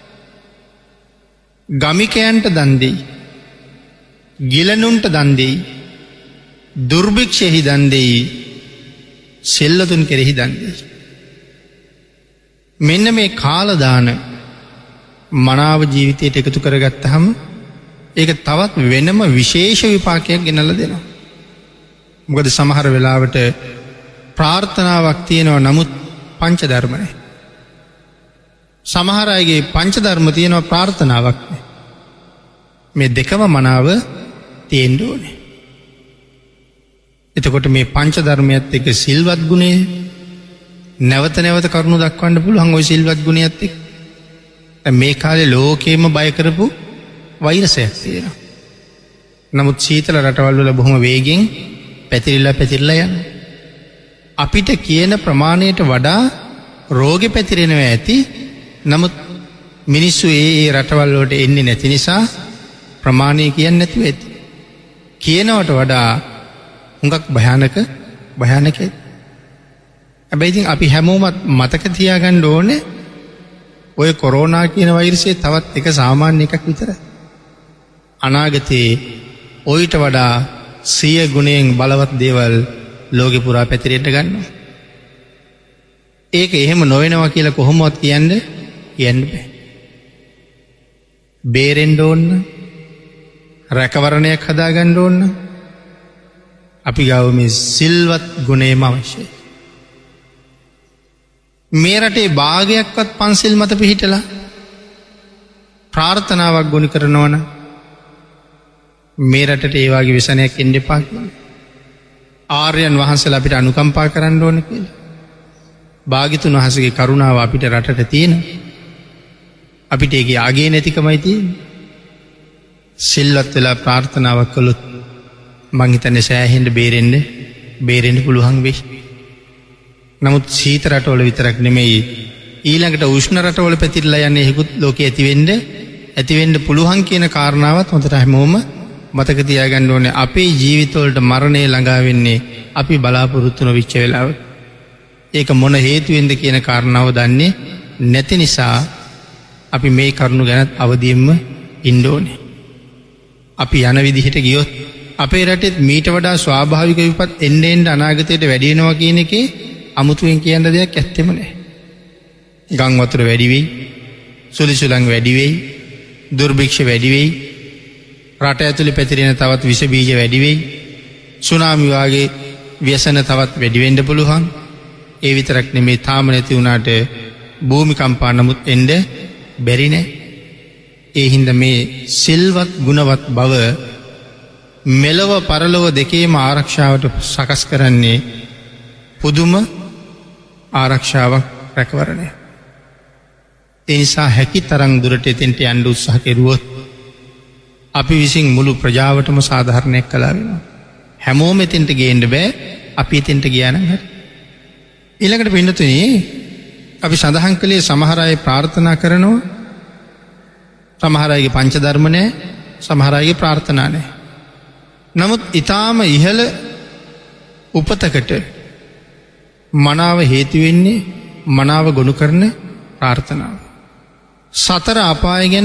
ගමිකයන්ට දන් දෙයි. ගිලනුන්ට දන් දෙයි. දුර්භික්ෂයෙහි දන් දෙයි. සෙල්ලතුන් කෙරෙහි දන් දෙයි. මෙන්න මේ කාල දාන මනාව ජීවිතයට එකතු කරගත්තහම ඒක තවත් වෙනම විශේෂ විපාකයක් ගෙනල්ලා දෙනවා. මොකද සමහර වෙලාවට ප්‍රාර්ථනාවක් තියෙනවා නමුත් පංච ධර්ම නැහැ. සමහර අයගේ පංච ධර්ම තියෙනවා ප්‍රාර්ථනාවක් නැහැ. මේ දෙකම මනාව තියෙන්න ඕනේ. එතකොට මේ පංච ධර්මයත් එක්ක සිල්වත් ගුණය නැවත නැවත කරුණු දක්වන්න පුළුවන් ওই සිල්වත් ගුණයත් එක්ක. මේ කාලේ ලෝකෙම බය කරපු වෛරසයක් තියෙනවා. නමුත් සීතල රටවල් වල බොහොම වේගෙන් පැතිරිලා පැතිරිලා යනවා. අපිට කියන ප්‍රමාණයට වඩා රෝගෙ පැතිරෙනවා ඇති. නමුත් මිනිස්සු ඒ ඒ රටවල් වලට එන්නේ නැති නිසා ප්‍රමාණය කියන්නේ නැතුව ඇති. කියනවට වඩා හුඟක් භයානක භයානකයි. හැබැයි ඉතින් අපි හැමෝම මතක තියාගන්න ඕනේ ඔය කොරෝනා කියන වෛරසය තවත් එක සාමාන්‍ය එකක් විතරයි. අනාගතයේ ඔයිට වඩා සිය ගුණයෙන් බලවත් දේවල් ලෝකෙ පුරා පැතිරෙන්න ගන්නවා. ඒක එහෙම නොවෙනවා කියලා කොහොමවත් කියන්න කියන්න බෑ. බේරෙන්න ඕන, රැකවරණයක් හදාගන්න ඕන. අපි ගාව මේ සිල්වත් ගුණයම අවශ්‍යයි. මේ රටේ භාගයක්වත් පන්සිල් මත පිහිටලා ප්‍රාර්ථනාවක් ගොනු කරනවා නම් මේ රටට ඒ වගේ විසනයක් එන්න එපා කියලා. ආර්යයන් වහන්සේලා අපිට අනුකම්පා කරන්න ඕන කියලා. භාග්‍යතුන් වහන්සේගේ කරුණාව අපිට රටට තියෙනවා. අපිට ඒකේ ආගේ නැතිකමයි තියෙන්නේ. සිල්වත් වෙලා ප්‍රාර්ථනාවක් කළොත් මං හිතන්නේ සෑහෙන්න බේරෙන්න බේරෙන්න පුළුවන් වෙයි. නමුත් සීත රටවල විතරක් නෙමෙයි ඊළඟට උෂ්ණ රටවල පැතිරලා යන්නේ හිකුත් ලෝකේ ඇති වෙන්න ඇති වෙන්න පුළුවන් කියන කාරණාවත් හොඳට හැමෝම මතක තියාගන්න ඕනේ. අපේ ජීවිතවලට මරණය ළඟා වෙන්නේ අපි බලාපොරොත්තු නොවිච්ච වෙලාවට. ඒක මොන හේතුවෙන්ද කියන කාරණාව දන්නේ නැති නිසා අපි මේ කරුණු ගැන අවදියෙන්ම ඉන්න ඕනේ. අපි යන විදිහට ගියොත් අපේ රටෙත් මීට වඩා ස්වාභාවික විපත් එන්න එන්න අනාගතයට වැඩි වෙනවා කියන එකේ අමුතුවෙන් කියන්න දෙයක් ඇත්තෙම නැහැ. ගම් වතුර වැඩි වෙයි, සුළි සුළං වැඩි වෙයි, දුර්භික්ෂ වැඩි වෙයි. රට ඇතුලේ පැතිරෙන තවත් විස බීජ වැඩි වෙයි. සුනාමි වාගේ ව්‍යසන තවත් වැඩි වෙන්න පුළුවන්. ඒ විතරක් නෙමේ තාම නැති වුණාට භූමිකම්පා නමුත් එන්න බැරි නෑ. ඒ හින්දා මේ සිල්වත් ගුණවත් බව මෙලව පරලොව දෙකේම ආරක්ෂාවට සකස් කරන්නේ පුදුම ආරක්ෂාවක් රැකවරණය. ඒ නිසා හැකි තරම් දුරට එතෙන්ට යන්න උත්සාහ කෙරුවොත් අපි විසින් මුළු ප්‍රජාවටම සාධාරණයක් කළා වෙනවා. හැමෝම එතෙන්ට ගේන්න බෑ. අපි එතෙන්ට ගියා නම් හරි. ඊළඟට පින්නතුනි අපි සඳහන් කළේ සමහර අය ප්‍රාර්ථනා කරනවා. සමහර අයගේ පංච ධර්ම නැහැ. සමහර අයගේ ප්‍රාර්ථනා නැහැ. නමුත් ඊටාම ඉහළ උපතකට මනාව හේතු වෙන්නේ මනාව ගොනු කරන ප්‍රාර්ථනාව. සතර අපාය ගැන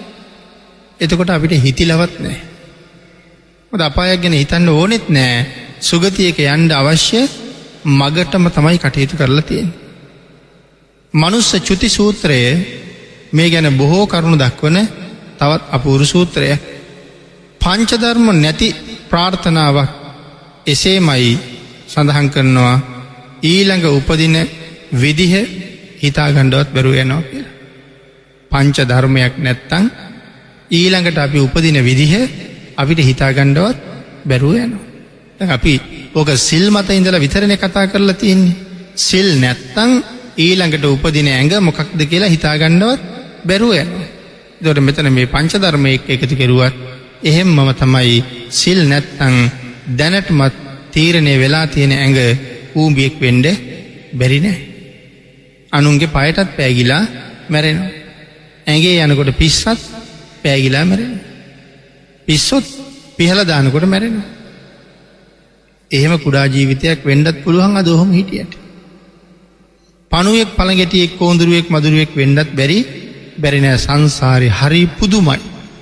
එතකොට අපිට හිතිලවත් නැහැ. මොකද අපායක් ගැන හිතන්න ඕනෙත් නැහැ. සුගතියක යන්න අවශ්‍ය මගටම තමයි කටයුතු කරලා තියෙන්නේ. මනුස්ස චුති සූත්‍රය මේ ගැන බොහෝ කරුණු දක්වන තවත් අපූර්ව සූත්‍රයක්. පංච ධර්ම නැති ප්‍රාර්ථනාවක් එසේමයි සඳහන් කරනවා ඊළඟ උපදින විදිහ හිතා ගන්නවත් බැරුව යනවා කියලා. පංච ධර්මයක් නැත්තම් ඊළඟට අපි උපදින විදිහ අපිට හිතා ගන්නවත් බැරුව යනවා. දැන් අපි ඕක සිල් මත ඉඳලා විතරනේ කතා කරලා තියෙන්නේ. සිල් නැත්තම් ඊළඟට උපදින ඇඟ මොකක්ද කියලා හිතා ගන්නවත් බැරුව යනවා. ඒකට මෙතන මේ පංච ධර්ම එක්ක එකතු කෙරුවත් එහෙම්මම තමයි සිල් නැත්තම් දැනටමත් තීරණය වෙලා තියෙන ඇඟ ඌඹියෙක් වෙන්න බැරි නෑ. අනුන්ගේ පයටත් පෑගිලා මැරෙනවා. ඇඟේ යනකොට පිස්සත් පෑගිලා මැරෙනවා. පිස්සොත් පිහලා දානකොට මැරෙනවා. එහෙම කුඩා ජීවිතයක් වෙන්නත් පුළුවන් අද ඔහොම හිටියට. පණුවෙක් පළඟැටියෙක් කෝඳුරුවෙක් මදුරුවෙක් වෙන්නත් බැරි බැරි නෑ. සංසාරේ හරි පුදුමයි.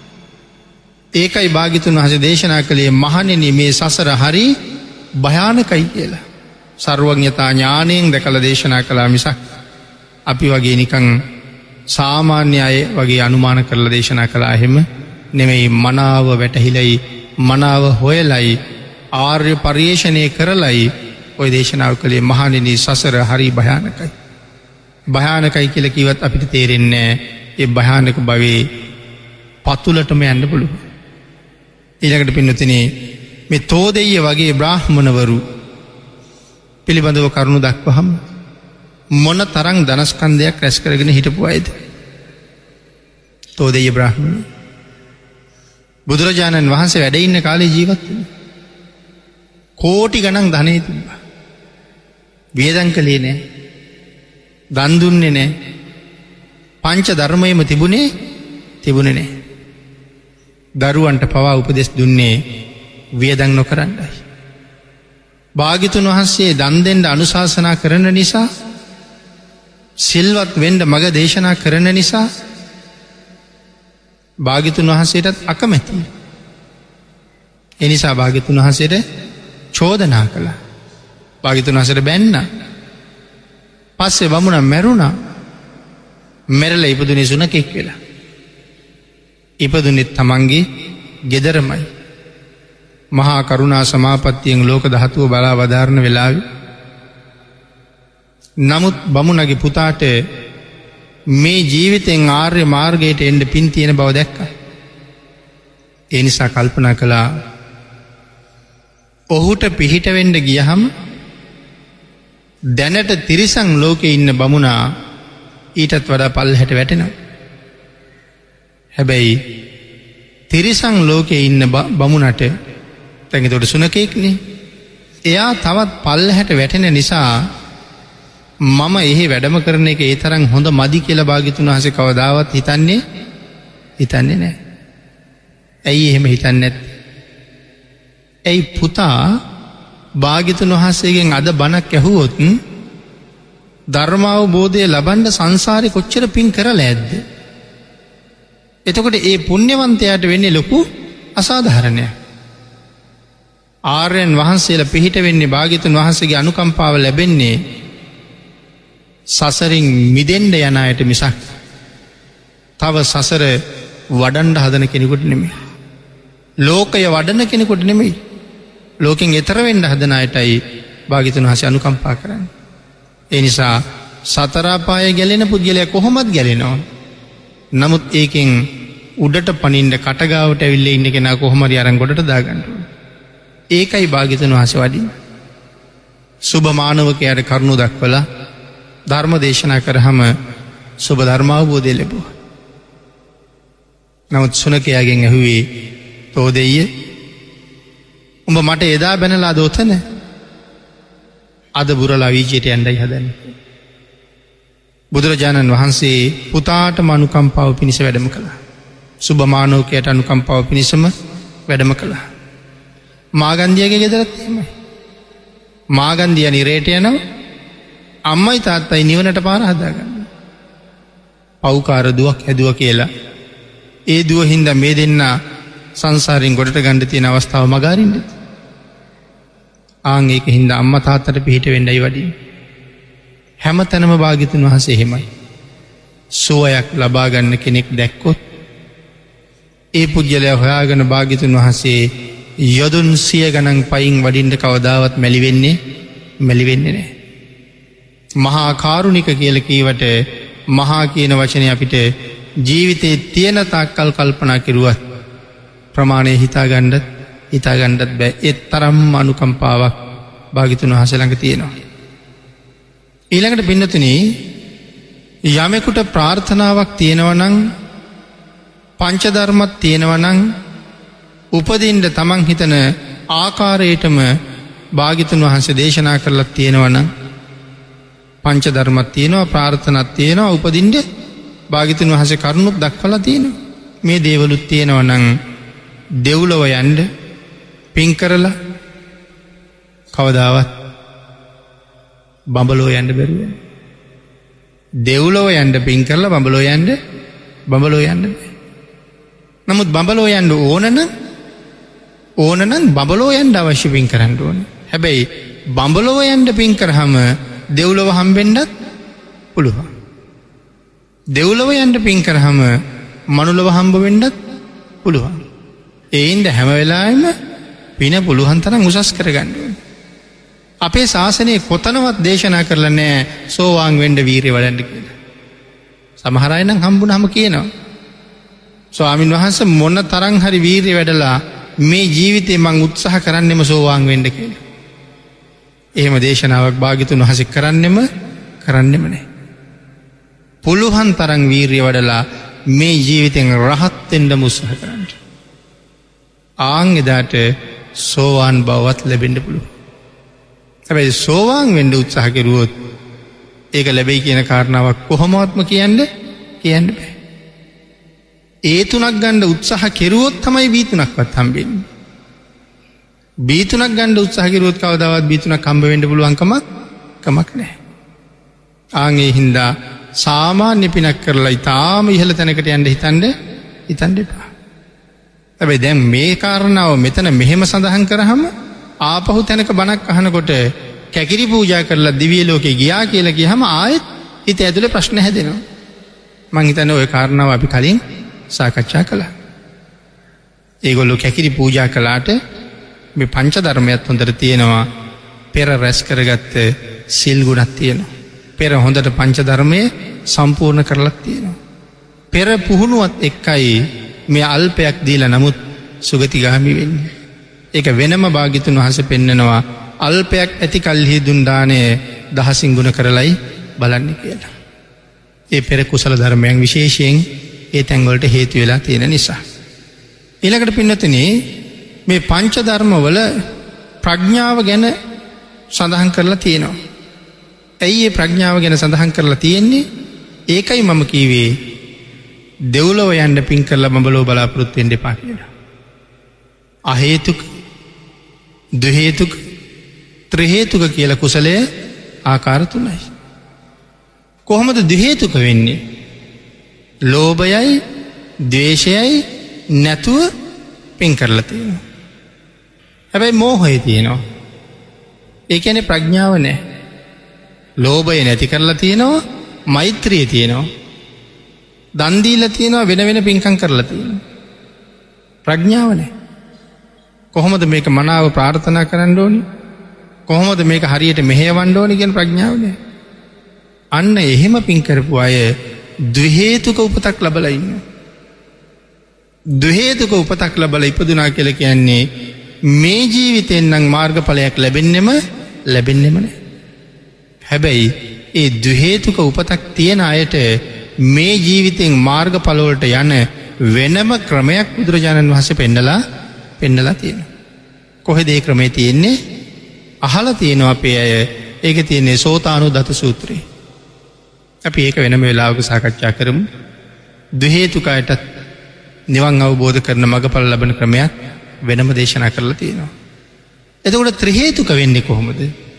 ඒකයි භාග්‍යතුන් වහන්සේ දේශනා කළේ මහණෙනි මේ සසර හරි භයානකයි කියලා. සර්වඥතා ඥාණයෙන් දැකලා දේශනා කළා මිසක් අපි වගේ නිකන් සාමාන්‍ය අය වගේ අනුමාන කරලා දේශනා කළා එහෙම නෙමෙයි. මනාව වැටහිලයි මනාව හොයලයි ආර්ය පරිශ්‍රණය කරලයි ওই දේශනාව කළේ. මහණෙනි සසර හරි භයානකයි. භයානකයි කියලා කිව්වත් අපිට තේරෙන්නේ ඒ භයානක භවයේ පතුලටම යන්න පුළුවන්. ඊළඟට පින්නතුනි මේ තෝදෙය්‍ය වගේ බ්‍රාහ්මණවරු පිළිබඳව කරුණු දක්වහම මොන තරම් ධනස්කන්ධයක් රැස් කරගෙන හිටපු අයද? තෝදෙය්‍ය බ්‍රාහ්මණ බුදුරජාණන් වහන්සේ වැඩ ඉන්න කාලේ ජීවත් වුණා. කෝටි ගණන් ධනෙ තිබ්බා. වියදම් කළේ නැහැ. දන් දුන්නේ නැහැ. පංච ධර්මයේම තිබුණේ තිබුණේ නැහැ. දරුවන්ට පවා උපදෙස් දුන්නේ වියදම් නොකරන්නයි. භාග්‍යතුන් වහන්සේ දන් දෙන්න අනුශාසනා කරන නිසා, සිල්වත් වෙන්න මඟ දේශනා කරන නිසා භාග්‍යතුන් වහන්සේටත් අකමැතියි. ඒ නිසා භාග්‍යතුන් වහන්සේට චෝදනා කළා. භාග්‍යතුන් වහන්සේට බැන්නා. පස්සේ බමුණා මැරුණා. මැරලා ඉපදුනේ සුනකෙක් වෙලා. ඉපදුනේ තමන්ගේ ගෙදරමයි. මහා කරුණා සමාපත්තියෙන් ලෝක ධාතුව බලා වදාරන වෙලාවේ නමුත් බමුණගේ පුතාට මේ ජීවිතෙන් ආර්ය මාර්ගයට එන්න පින් තියෙන බව දැක්කා. ඒ නිසා කල්පනා කළා ඔහුට පිහිට වෙන්න ගියහම දැනට තිරිසන් ලෝකේ ඉන්න බමුණා ඊටත් වඩා පල්ලෙහාට වැටෙනවා. හැබැයි තිරිසන් ලෝකේ ඉන්න බමුණට දැන් ඒතකොට සුනකෙක්නේ. එයා තවත් පල්ලෙහාට වැටෙන නිසා මම එහි වැඩම කරන එක ඒ තරම් හොඳ මදි කියලා භාග්‍යතුන් වහන්සේ කවදාවත් හිතන්නේ හිතන්නේ නැහැ. ඇයි එහෙම හිතන්නේ නැත්තේ? ඇයි පුතා භාග්‍යතුන් වහන්සේගෙන් අද බණක් ඇහුවොත් ධර්මාවබෝධය ලබන්න සංසාරේ කොච්චර පින් කරලා ඇද්ද? එතකොට ඒ පුණ්‍යවන්තයාට වෙන්නේ ලොකු අසාධාරණයක්. ආර්යයන් වහන්සේලා පිහිට වෙන්නේ භාග්‍යතුන් වහන්සේගේ අනුකම්පාව ලැබෙන්නේ සසරින් මිදෙන්න යන අයට මිසක් තව සසර වඩන්න හදන කෙනෙකුට නෙමෙයි. ලෝකය වඩන කෙනෙකුට නෙමෙයි. ලෝකෙන් එතර වෙන්න හදන අයටයි භාග්‍යවතුන් වහන්සේ අනුකම්පා කරන්නේ. ඒ නිසා සතර අපායේ ගැලෙන පුද්ගලයා කොහොමද ගැලෙනවා? නමුත් ඒකෙන් උඩට පනින්න කටගාවට ඇවිල්ලා ඉන්න කෙනා කොහොම හරි අරන් ගොඩට දාගන්න ඕනේ. ඒකයි භාග්‍යවතුන් වහන්සේ වඩින්නේ. සුබ මානවකයාට කරුණු දක්වලා ධර්ම දේශනා කරාම සුබ ධර්මාවබෝධය ලැබුවා. නමුත් සුනකයාගෙන් ඇහුවේ තෝ දෙය උඹ මට එදා බැනලා දොතන අද බුරලා වීජයට යන්නයි හදන්නේ. බුදුරජාණන් වහන්සේ පුතාටම අනුකම්පාව පිණිස වැඩම කළා. සුබ මානවකයාට අනුකම්පාව පිණිසම වැඩම කළා. මාගන්දියගේ ගෙදරත් එහෙමයි. මාගන්දිය නිරේට යනවා. අම්මයි තාත්තයි නිවනට පාර හදාගන්න. පව්කාර දුවක් හැදුවා කියලා ඒ දුව හින්දා මේ දෙන්න සංසාරයෙන් ගොඩට ගන්න තියෙන අවස්ථාව මගහරින්නද? ආන් ඒක හින්දා අම්මා තාත්තට පිහිට වෙන්නයි වඩින්නේ. හැම තැනම භාග්‍යවතුන් වහන්සේ එහෙමයි. සුවයක් ලබා ගන්න කෙනෙක් දැක්කොත් ඒ පුජ්‍යලයා හොයාගෙන භාග්‍යවතුන් වහන්සේ යොදුන් සිය ගණන් පයින් වඩින්න කවදාවත් මැලි වෙන්නේ මැලි වෙන්නේ නැහැ. මහා කාරුණික කියලා කීවට මහා කියන වචනේ අපිට ජීවිතේ තියෙන තාක්කල් කල්පනා කෙරුවත් ප්‍රමාණය හිතාගන්නත් හිතාගන්නත් බෑ. ඒ තරම් අනුකම්පාවක් භාග්‍යවතුන් වහන්සේ ළඟ තියෙනවා. ඊළඟට පින්නතුනි යමෙකුට ප්‍රාර්ථනාවක් තියෙනවා නම් පංච ධර්මයක් තියෙනවා නම් උපදින්න තමන් හිතන ආකාරයටම භාග්‍යවතුන් වහන්සේ දේශනා කරලා තියෙනවා නම් පංච ධර්මයක් තියෙනවා ප්‍රාර්ථනාවක් තියෙනවා උපදින්න භාග්‍යවතුන් වහන්සේ කරුණුත් දක්වලා තියෙනවා. මේ දේවලුත් තියෙනවා නම් දෙව්ලොව යන්න පින් කරලා කවදාවත් බඹලෝ යන්න බැරුව යනවා. දෙව්ලොව යන්න පින් කරලා බඹලෝ යන්න බඹලෝ යන්න බෑ. නමුත් බඹලෝ යන්න ඕන නම් ඕන නම් බඹලෝ යන්න අවශ්‍ය පින් කරන්න ඕනේ. හැබැයි බඹලොව යන්න පින් කරාම දෙව්ලොව හම්බෙන්නත් පුළුවන්. දෙව්ලොව යන්න පින් කරාම මනුලොව හම්බ වෙන්නත් පුළුවන්. ඒ ඉඳ හැම වෙලාවෙම පින පුළුවන් තරම් උසස් කරගන්න ඕනේ. අපේ ශාසනයේ කොතනවත් දේශනා කරලා නැහැ සෝවාන් වෙන්න වීරිය වඩන්න කියලා. සමහර අය නම් හම්බුනහම කියනවා ස්වාමින් වහන්සේ මොන තරම් හරි වීරිය වැඩලා මේ ජීවිතේ මං උත්සාහ කරන්නෙම සෝවාන් වෙන්න කියලා. එහෙම දේශනාවක් භාග්‍යවතුන් වහන්සේ කරන්නෙම කරන්නෙම නැහැ. පුළුවන් තරම් වීරිය වඩලා මේ ජීවිතෙන් රහත් වෙන්න උත්සාහ කරන්න. ආන් එදාට සෝවාන් බවවත් ලැබෙන්න පුළුවන්. හැබැයි සෝවාන් වෙන්න උත්සාහ කරුවොත් ඒක ලැබෙයි කියන කාරණාවක් කොහොමවත්ම කියන්න කියන්න බෑ. ඒ තුනක් ගන්න උත්සාහ කෙරුවොත් තමයි බී තුනක්වත් හම්බෙන්නේ. බී තුනක් ගන්න උත්සාහ කෙරුවොත් කවදාවත් බී තුනක් හම්බ වෙන්න පුළුවන් කමක් කමක් නැහැ. ආන් ඒ හින්දා සාමාන්‍ය පිනක් කරලා ඊටාම ඉහළ තැනකට යන්න හිතන්න හිතන්න එපා. හැබැයි දැන් මේ කාරණාව මෙතන මෙහෙම සඳහන් කරාම ආපහු තැනක බණක් අහනකොට කැකිරි පූජා කරලා දිව්‍ය ලෝකේ ගියා කියලා කියහම ආයෙත් හිත ඇතුලේ ප්‍රශ්න හැදෙනවා. මං හිතන්නේ ওই කාරණාව අපි කලින් සාකච්ඡා කළා. ඒගොල්ලෝ කැකිරි පූජා කළාට මේ පංච ධර්මයක් හොඳට තියෙනවා. පෙර රැස් කරගත්ත සිල් ගුණක් තියෙනවා. පෙර හොඳට පංච ධර්මයේ සම්පූර්ණ කරලා තියෙනවා. පෙර පුහුණුවත් එක්කයි මේ අල්පයක් දීලා නමුත් සුගතිගාමි වෙන්නේ. ඒක වෙනම භාග්‍යවතුන් වහන්සේ පෙන්නනවා අල්පයක් ඇති කල්හි දුන් දාණය දහසින් ගුණ කරලයි බලන්නේ කියලා. ඒ පෙර කුසල ධර්මයන් විශේෂයෙන් ඒ තැන් වලට හේතු වෙලා තියෙන නිසා. ඊළඟට පින්නතුනි මේ පංච ධර්ම වල ප්‍රඥාව ගැන සඳහන් කරලා තියෙනවා. ඇයි මේ ප්‍රඥාව ගැන සඳහන් කරලා තියෙන්නේ? ඒකයි මම කීවේ දෙව්ලොව යන්න පින් කරලා බඹලොව බලාපොරොත්තු වෙන්න එපා කියලා. අ හේතුක ද්වි හේතුක ත්‍රි හේතුක කියලා කුසලය ආකාර තුනයි. කොහොමද ද්වි හේතුක වෙන්නේ? ලෝභයයි ද්වේෂයයි නැතුව පින් කරලා තියෙනවා. හැබැයි මෝහය තියෙනවා. ඒ කියන්නේ ප්‍රඥාව නැහැ. ලෝභය නැති කරලා තියෙනවා, මෛත්‍රිය තියෙනවා. දන් දීලා තියෙනවා වෙන වෙන පින්කම් කරලා තියෙනවා. ප්‍රඥාව නැහැ. කොහොමද මේක මනාව ප්‍රාර්ථනා කරන්න ඕනේ? කොහොමද මේක හරියට මෙහෙයවන්න ඕනේ කියන ප්‍රඥාව නැහැ. අන්න එහෙම පින් කරපු අය ද්විහේතුක උපතක් ලැබලා ඉන්නවා. ද්විහේතුක උපතක් ලැබලා ඉපදුනා කියලා කියන්නේ මේ ජීවිතෙන් නම් මාර්ගඵලයක් ලැබෙන්නෙම ලැබෙන්නෙම නැහැ. හැබැයි ඒ ද්විහේතුක උපතක් තියෙන අයට මේ ජීවිතෙන් මාර්ගඵල වලට යන වෙනම ක්‍රමයක් බුදුරජාණන් වහන්සේ පෙන්නලා පෙන්නලා තියෙනවා. කොහෙද ඒ ක්‍රමේ තියෙන්නේ? අහලා තියෙනවා අපේ අය. ඒකේ තියෙන්නේ සෝතානුදත සූත්‍රයේ. අපි ඒක වෙනම වෙලාවක සාකච්ඡා කරමු. ද්විහේතුකයටත් නිවන් අවබෝධ කරන මගඵල ලබන ක්‍රමයක් වෙනම දේශනා කරලා තියෙනවා. එතකොට ත්‍රි හේතුක වෙන්නේ කොහොමද?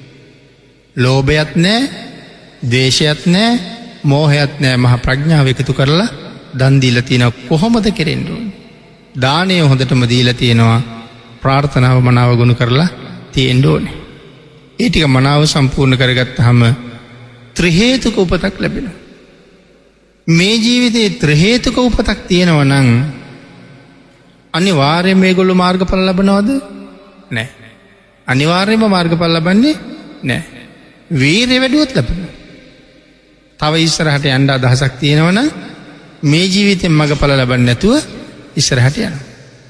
ලෝභයත් නැහැ, ද්වේෂයත් නැහැ, මෝහයත් නැහැ. මහා ප්‍රඥාව එකතු කරලා දන් දීලා තියෙනවා. කොහොමද කෙරෙන්න ඕනේ? දානය හොඳටම දීලා තියෙනවා. ප්‍රාර්ථනාව මනාව ගුණ කරලා තියෙන්න ඕනේ. ඒ ටික මනාව සම්පූර්ණ කරගත්තාම ත්‍රි හේතුක උපතක් ලැබෙනවා. මේ ජීවිතේ ත්‍රි හේතුක උපතක් තියෙනවා නම් අනිවාර්යයෙන් මේගොල්ලෝ මාර්ගඵල ලබනවද? නැහැ. අනිවාර්යයෙන්ම මාර්ගඵල ලබන්නේ නැහැ. වීරිය වැඩුවොත් ලබනවා. තව ඉස්සරහට යන්න අදහසක් තියෙනවා නම් මේ ජීවිතෙන් මාර්ගඵල ලබන්නේ නැතුව ඉස්සරහට යනවා.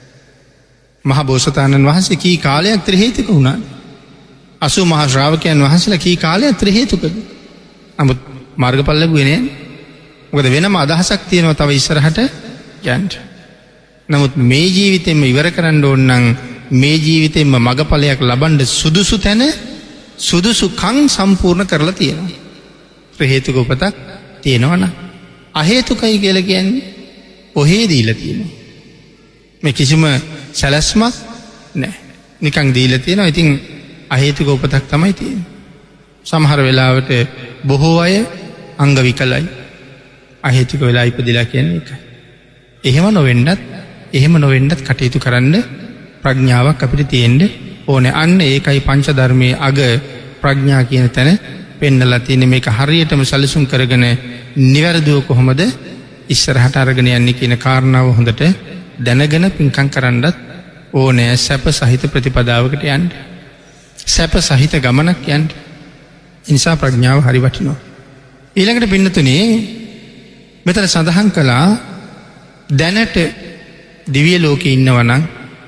මහා බෝසතාණන් වහන්සේ කී කාලයක් ත්‍රි හේතුක වුණා. අසූ මහා ශ්‍රාවකයන් වහන්සේලා කී කාලයක් ත්‍රි හේතුකද? නමුත් මාර්ගඵල ලැබුවේ නෑ. මොකද වෙනම අදහසක් තියෙනවා තව ඉස්සරහට යන්න. නමුත් මේ ජීවිතෙන්ම ඉවර කරන්න ඕන නම් මේ ජීවිතෙන්ම මගඵලයක් ලබන්න සුදුසු තැන සුදුසුකම් සම්පූර්ණ කරලා තියෙනවා. ත්‍රි හේතුක උපතක් තියෙනවා නම් අහේතුකයි කියලා කියන්නේ ඔහේ දීලා තියෙනවා. මේ කිසිම සැලැස්මක් නැහැ. නිකන් දීලා තියෙනවා. ඉතින් අහේතුක උපතක් තමයි තියෙන්නේ. සමහර වෙලාවට බොහෝ අය අංග විකලයි. අහේතුක වෙලා ඉපදිලා කියන්නේ ඒකයි. එහෙම නොවෙන්නත් එහෙම නොවෙන්නත් කටයුතු කරන්න ප්‍රඥාවක් අපිට තියෙන්න ඕනේ. අන්න ඒකයි පංච ධර්මයේ අග ප්‍රඥා කියන තැන පෙන්නලා තියෙන්නේ. මේක හරියටම සැලසුම් කරගෙන නිවැරදිව කොහොමද ඉස්සරහට අරගෙන යන්නේ කියන කාරණාව හොඳට දැනගෙන පින්කම් කරන්නත් ඕනේ. සැප සහිත ප්‍රතිපදාවකට යන්න. සැප සහිත ගමනක් යන්න. නිසා ප්‍රඥාව හරි වටිනවා. ඊළඟට පින්නතුනේ මෙතන සඳහන් කළා දැනට දිව්‍ය ලෝකේ ඉන්නවා නම්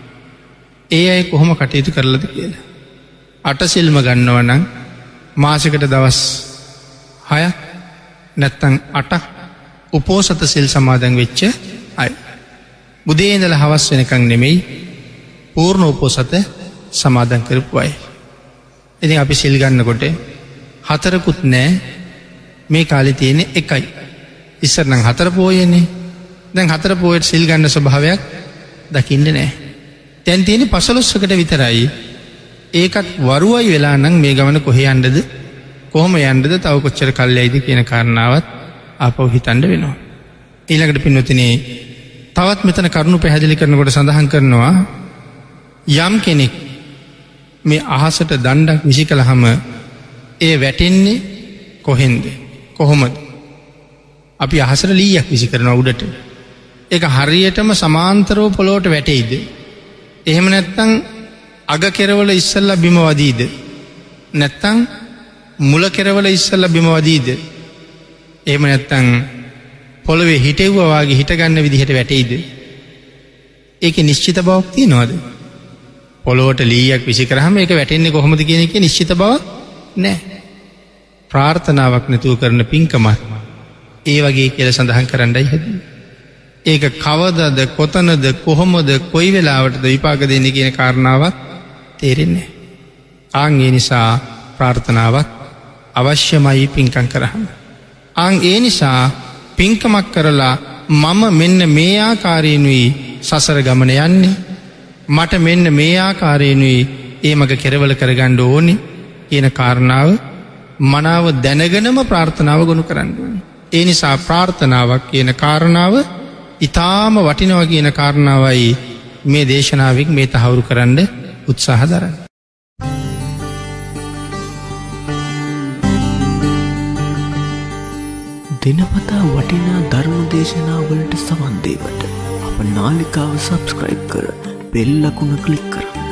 ඒ අය කොහොම කටයුතු කරලාද කියලා. අටසිල්ම ගන්නවා නම් මාසෙකට දවස් හයක් නැත්තම් අටක් උපෝසත සිල් සමාදන් වෙච්ච අය. උදේ ඉඳලා හවස වෙනකන් නෙමෙයි පූර්ණ උපෝසත සමාදන් කරපු අය. ඉතින් අපි සිල් ගන්නකොට හතරකුත් නෑ. මේ කාලේ තියෙන්නේ එකයි. ඉස්සර නම් හතර පොයේනේ. දැන් හතර පොයට සිල් ගන්න ස්වභාවයක් දකින්න නෑ. දැන් තියෙන්නේ පසළොස්වකට විතරයි. ඒකත් වරුවයි වෙලා නම් මේ ගමන කොහේ යන්නද? කොහොම යන්නද? තව කොච්චර කල් යයිද කියන කාරණාවත් ආපහු හිතන්න වෙනවා. ඊළඟට පින්වතුනි තවත් මෙතන කරුණු පැහැදිලි කරනකොට සඳහන් කරනවා යම් කෙනෙක් මේ අහසට දණ්ඩක් විසි කළාම ඒ වැටෙන්නේ කොහෙන්ද? කොහොමද? අපි අහසට ලීයක් විසි කරනවා උඩට. ඒක හරියටම සමාන්තරව පොළොවට වැටෙයිද? එහෙම නැත්නම් අග කෙරවල ඉස්සල්ලා බිම වදීද? නැත්නම් මුල කෙරවල ඉස්සල්ලා බිම වදීද? එහෙම නැත්නම් පොළවේ හිටෙව්වා වාගේ හිට ගන්න විදිහට වැටෙයිද? ඒකේ නිශ්චිත බවක් තියනවද? පොළොවට ලීයක් විසි කරාම ඒක වැටෙන්නේ කොහොමද කියන එකේ නිශ්චිත බවක් නැහැ. ප්‍රාර්ථනාවක් නැතුව කරන පින්කම ඒ වගේ කියලා සඳහන් කරන්නයි හැදුවේ. ඒක කවදද කොතනද කොහොමද කොයි වෙලාවටද විපාක දෙන්නේ කියන කාරණාවක් තේරෙන්නේ නැහැ. ආන් ඒ නිසා ප්‍රාර්ථනාවක් අවශ්‍යමයි පින්කම් කරාම. ආන් ඒ නිසා පින්කමක් කරලා මම මෙන්න මේ ආකාරයෙන්ුයි සසර ගමන යන්නේ. මට මෙන්න මේ ආකාරයෙන්ුයි ඒ මග කෙරවල කරගන්න ඕනේ කියන කාරණාව මනාව දැනගෙනම ප්‍රාර්ථනාව ගොනු කරන්න ඕනේ. ඒ නිසා ප්‍රාර්ථනාවක් කියන කාරණාව ඊටාම වටිනවා කියන කාරණාවයි මේ දේශනාවෙන් මේ තහවුරු කරන්න උත්සාහ දරන්නේ. දිනපතා වටිනා ධර්ම දේශනා වලට සවන් දේවට අප නාලිකාව සබස්ක්‍රයිබ් කර බෙල් අකුණ ක්ලික් කරන්න.